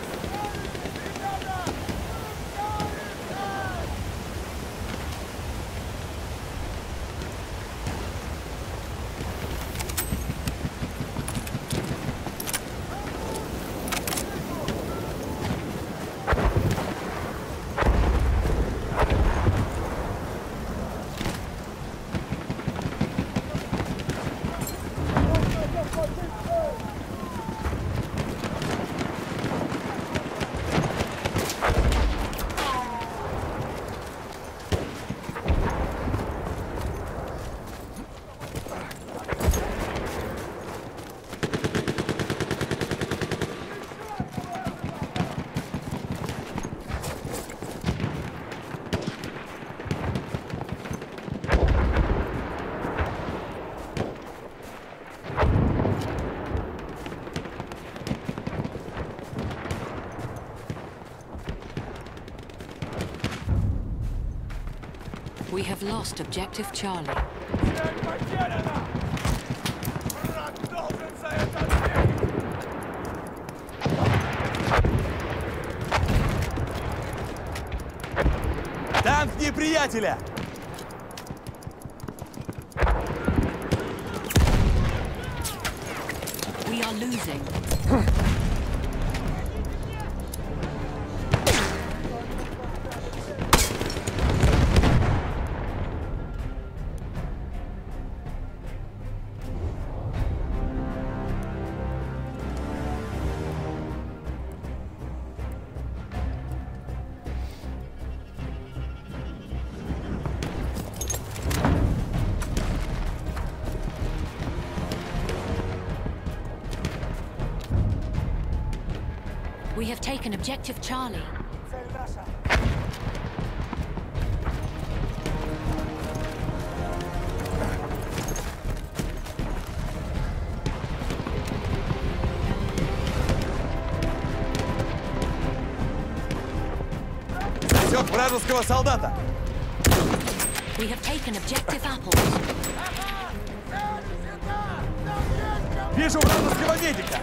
We have lost objective Charlie. Танк неприятеля! We are losing. We have taken objective Charlie. Засек вражеского солдата! We have taken objective Apples. Вижу вражеского медика!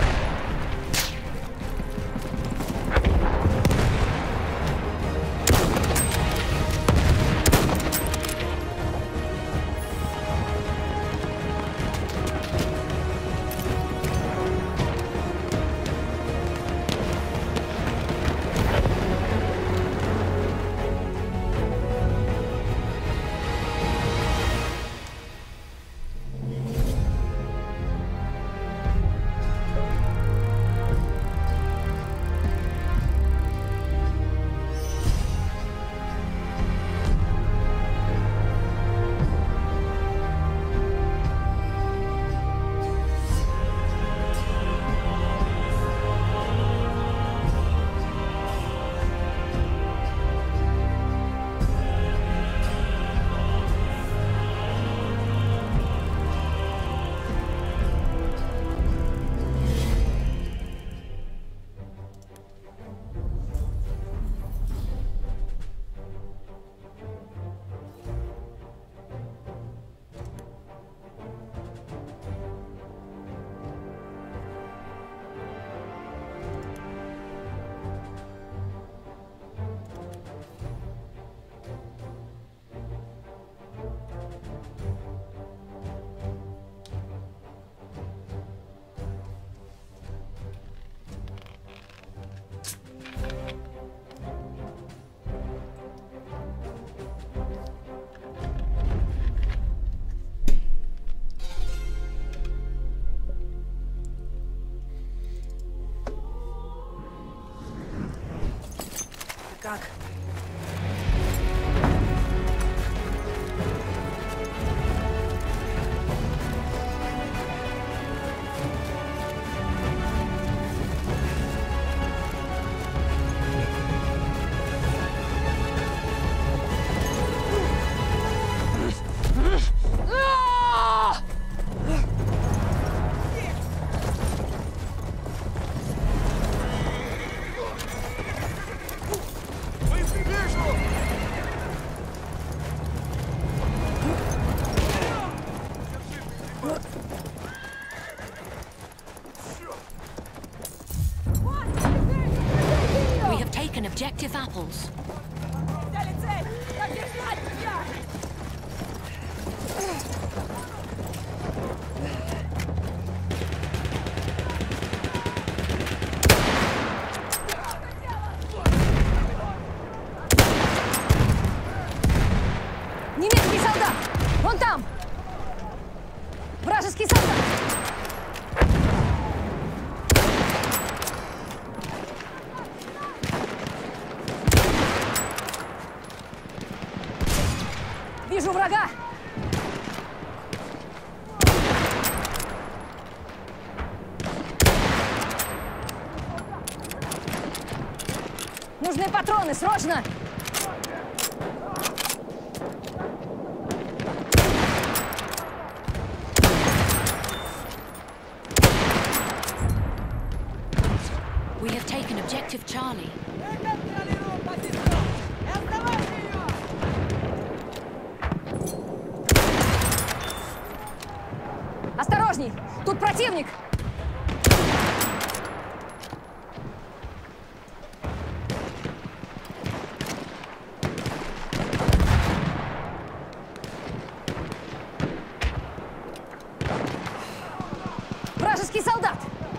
Как? objective apples. Взяли цель! Как держать тебя? Немецкий солдат! Вон там! Вражеский солдат! Вижу врага! Нужны патроны, срочно! We have taken objective Charlie. Осторожней! Тут противник! Вражеский солдат!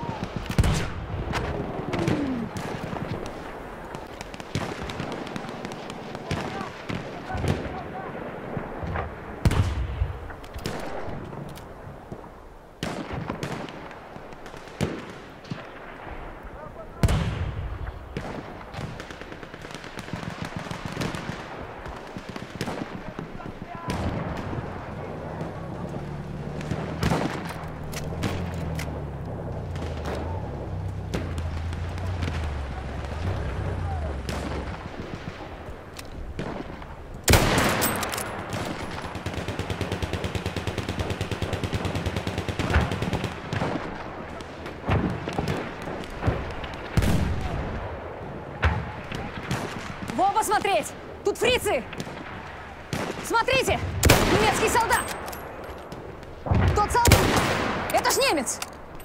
В оба смотреть! Тут фрицы! Смотрите! Немецкий солдат! Тот солдат! Это ж немец!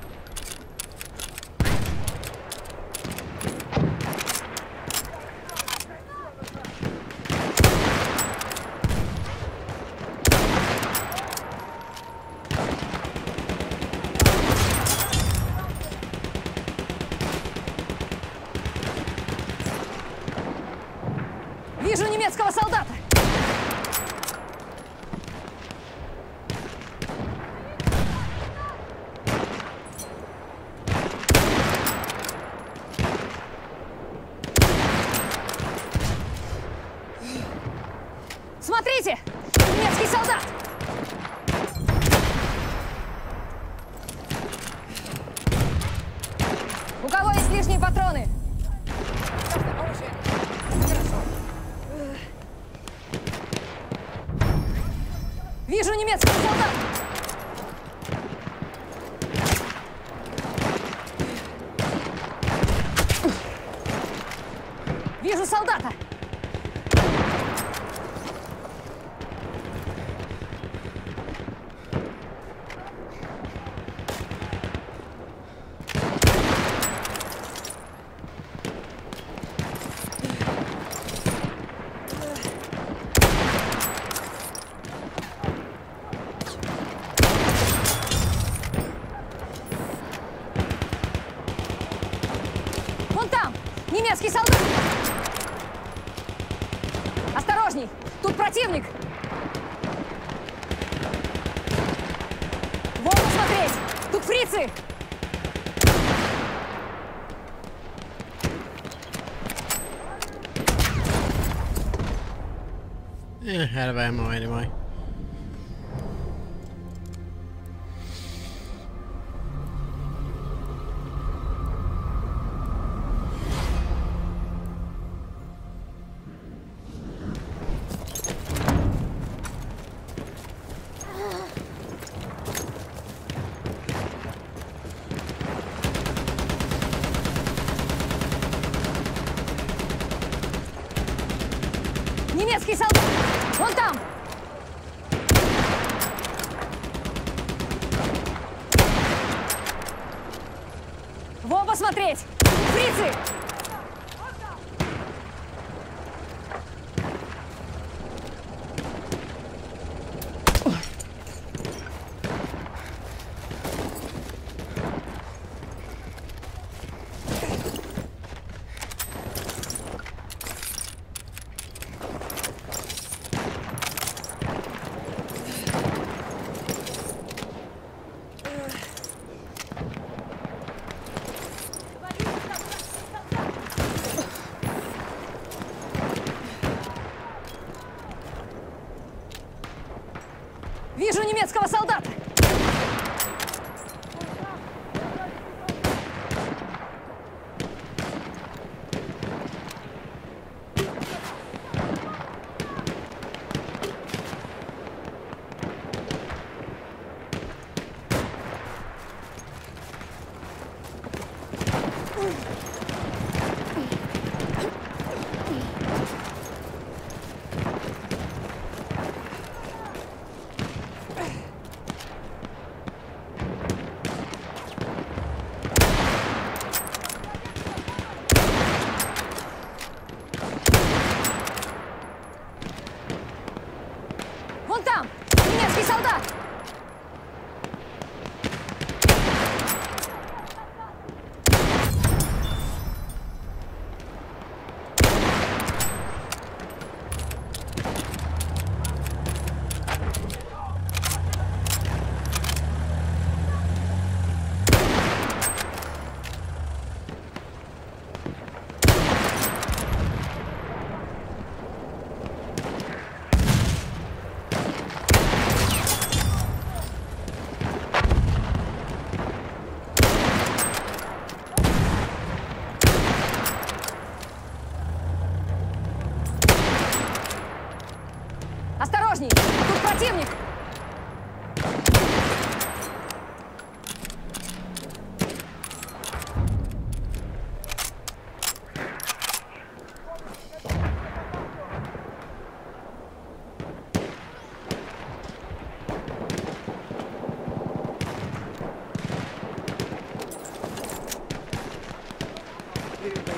Вижу немецкого солдата! Смотрите! Немецкий солдат! У кого есть лишние патроны? Вижу немецкого солдата! Вижу солдата! Вон там! Немецкий солдат! Осторожней! Тут противник! Вон посмотреть! Тут фрицы! Eh, out of ammo anyway. Немецкий солдат! Вон там! В оба смотреть! Фрицы!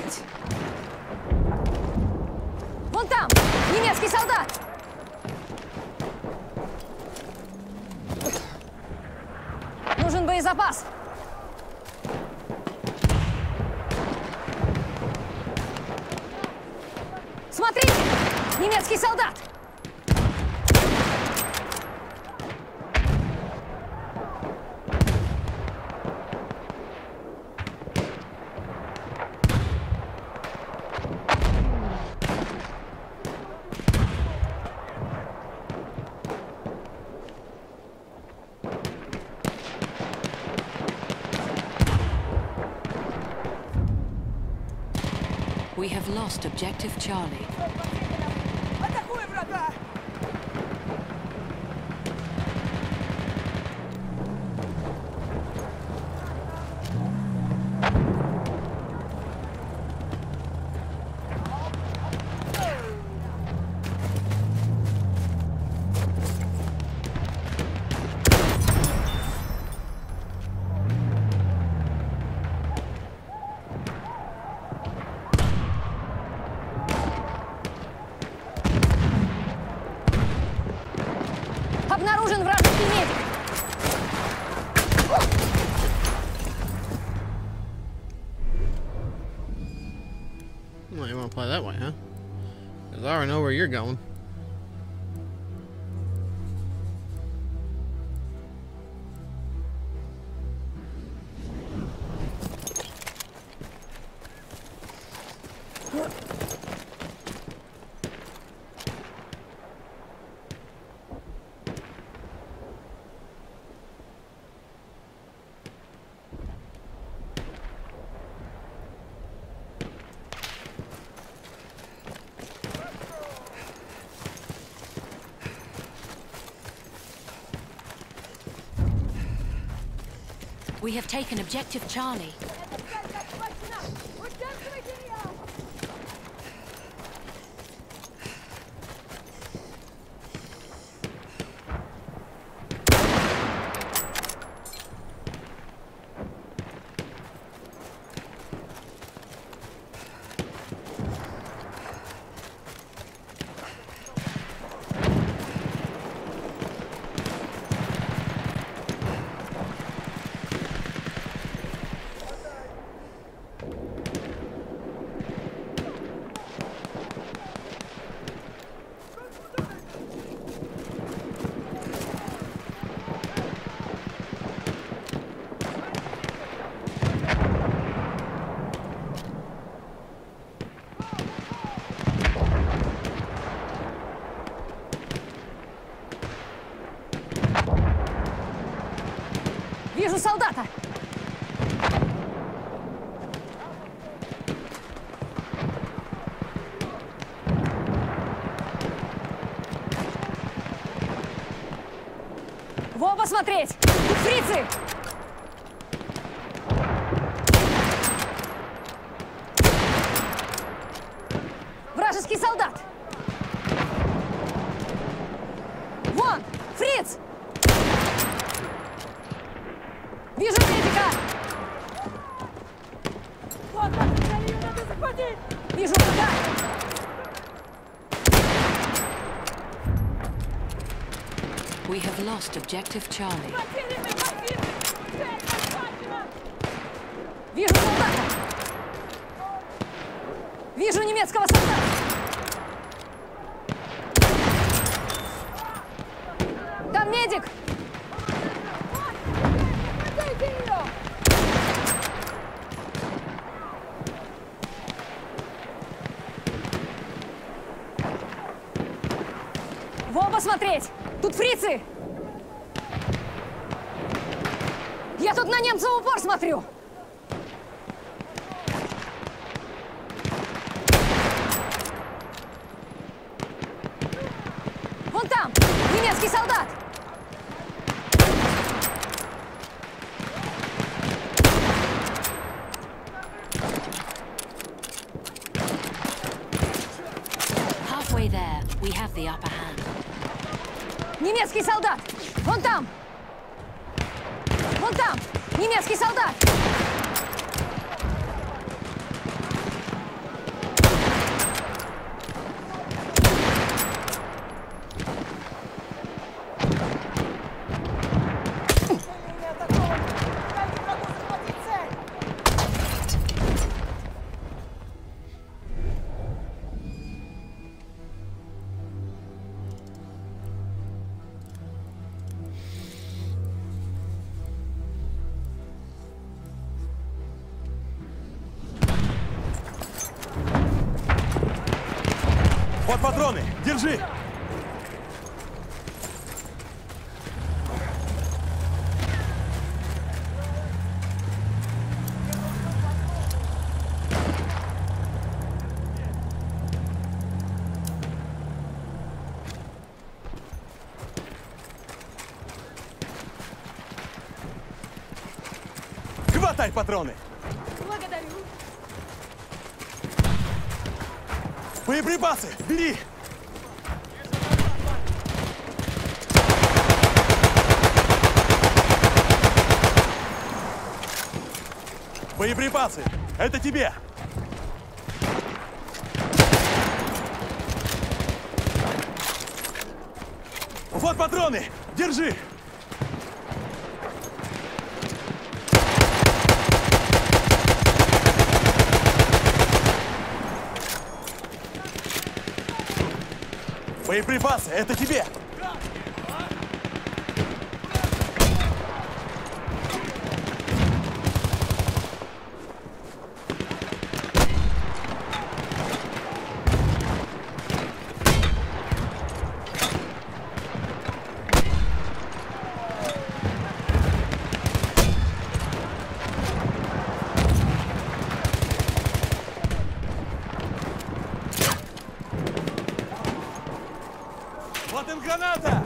посмотреть! Вон там! Немецкий солдат! Нужен боезапас! Смотрите! Немецкий солдат! We have lost objective Charlie. Атакуй врага! Обнаружен вражеский медик! Well, you want to play that way, huh? Because I already know where you're going. We have taken objective Charlie. Вижу солдата! В оба смотреть! Тут фрицы! Вражеский солдат! Вон! Фриц! Вижу медика! Вот, ее надо захватить! Вижу врага! We have lost objective Charlie. Вижу солдата! Вижу немецкого солдата! Там медик! В оба смотреть! Тут фрицы! Я тут на немца в упор смотрю! Вон там! Немецкий солдат! Halfway there, we have the upper hand. Немецкий солдат! Вон там! Вон там! Немецкий солдат! Вот патроны! Держи! Хватай патроны! Благодарю. Боеприпасы! Бери! Боеприпасы! Это тебе! Вот патроны! Держи! Боеприпасы! Это тебе! Вот им граната!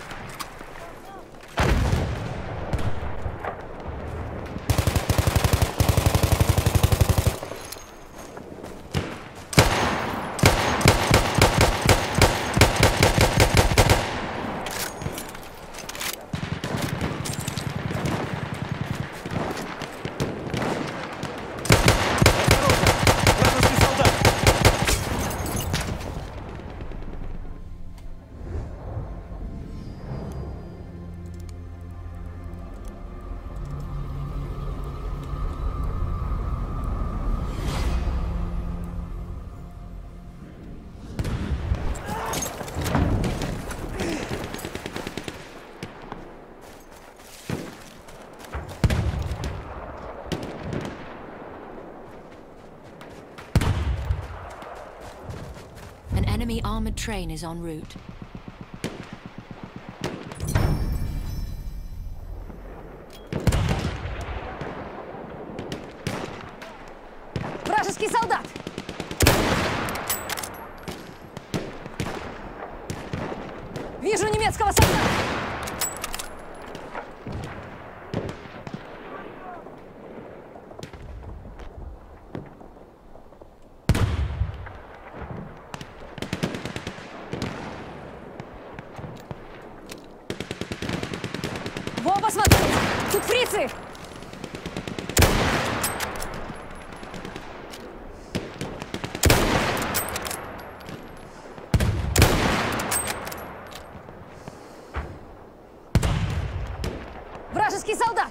An enemy armored train is en route. Вражеский солдат! Вижу немецкого солдата! Во, посмотрите! Тут фрицы! Вражеский солдат!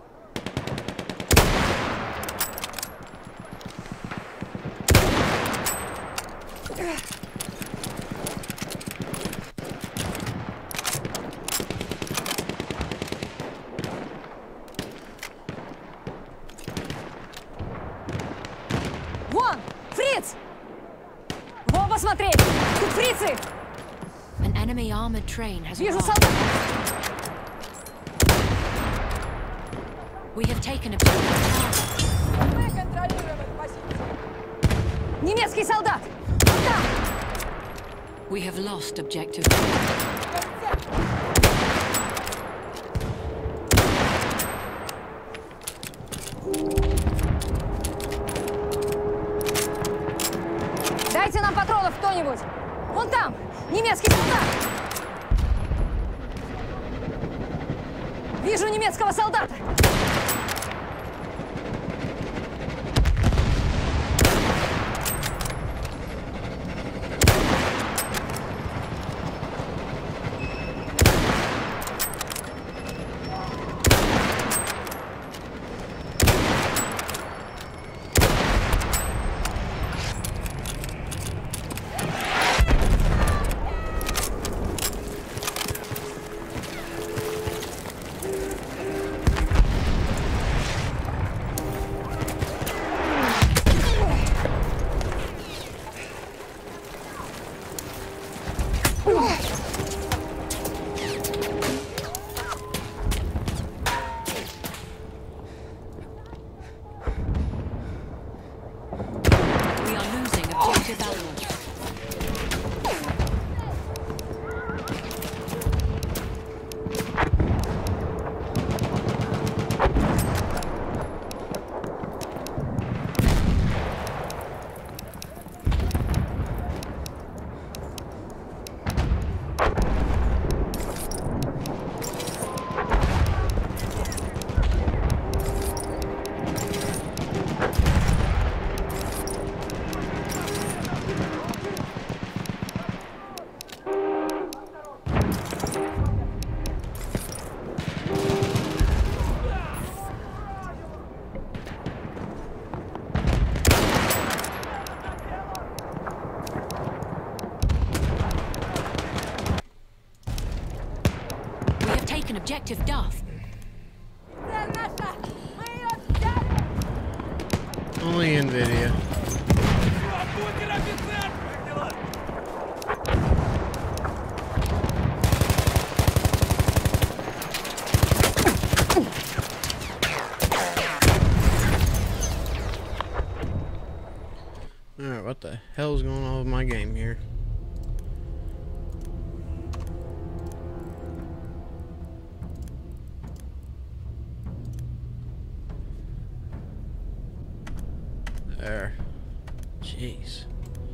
Вон! Фриц! Во, посмотреть! Тут фрицы! An enemy armored train has Вижу arrived. солдат! We have taken objective. Мы контролируем эту позицию! Немецкий солдат! Вот там! We have lost objective. Дайте нам патронов кто-нибудь! Вон там! Немецкий солдат! Вижу немецкого солдата! objective Duff. Only NVIDIA. Alright, what the hell's going on with my game here? There. Jeez.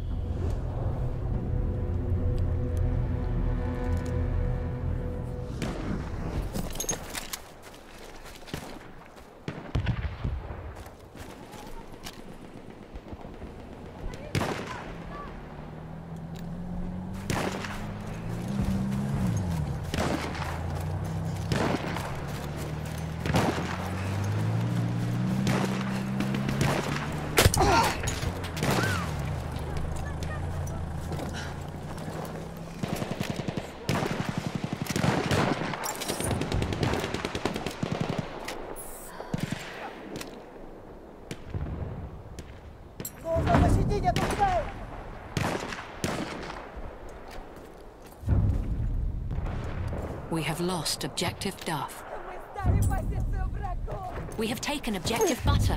We have lost objective Duff. We have taken objective Butter.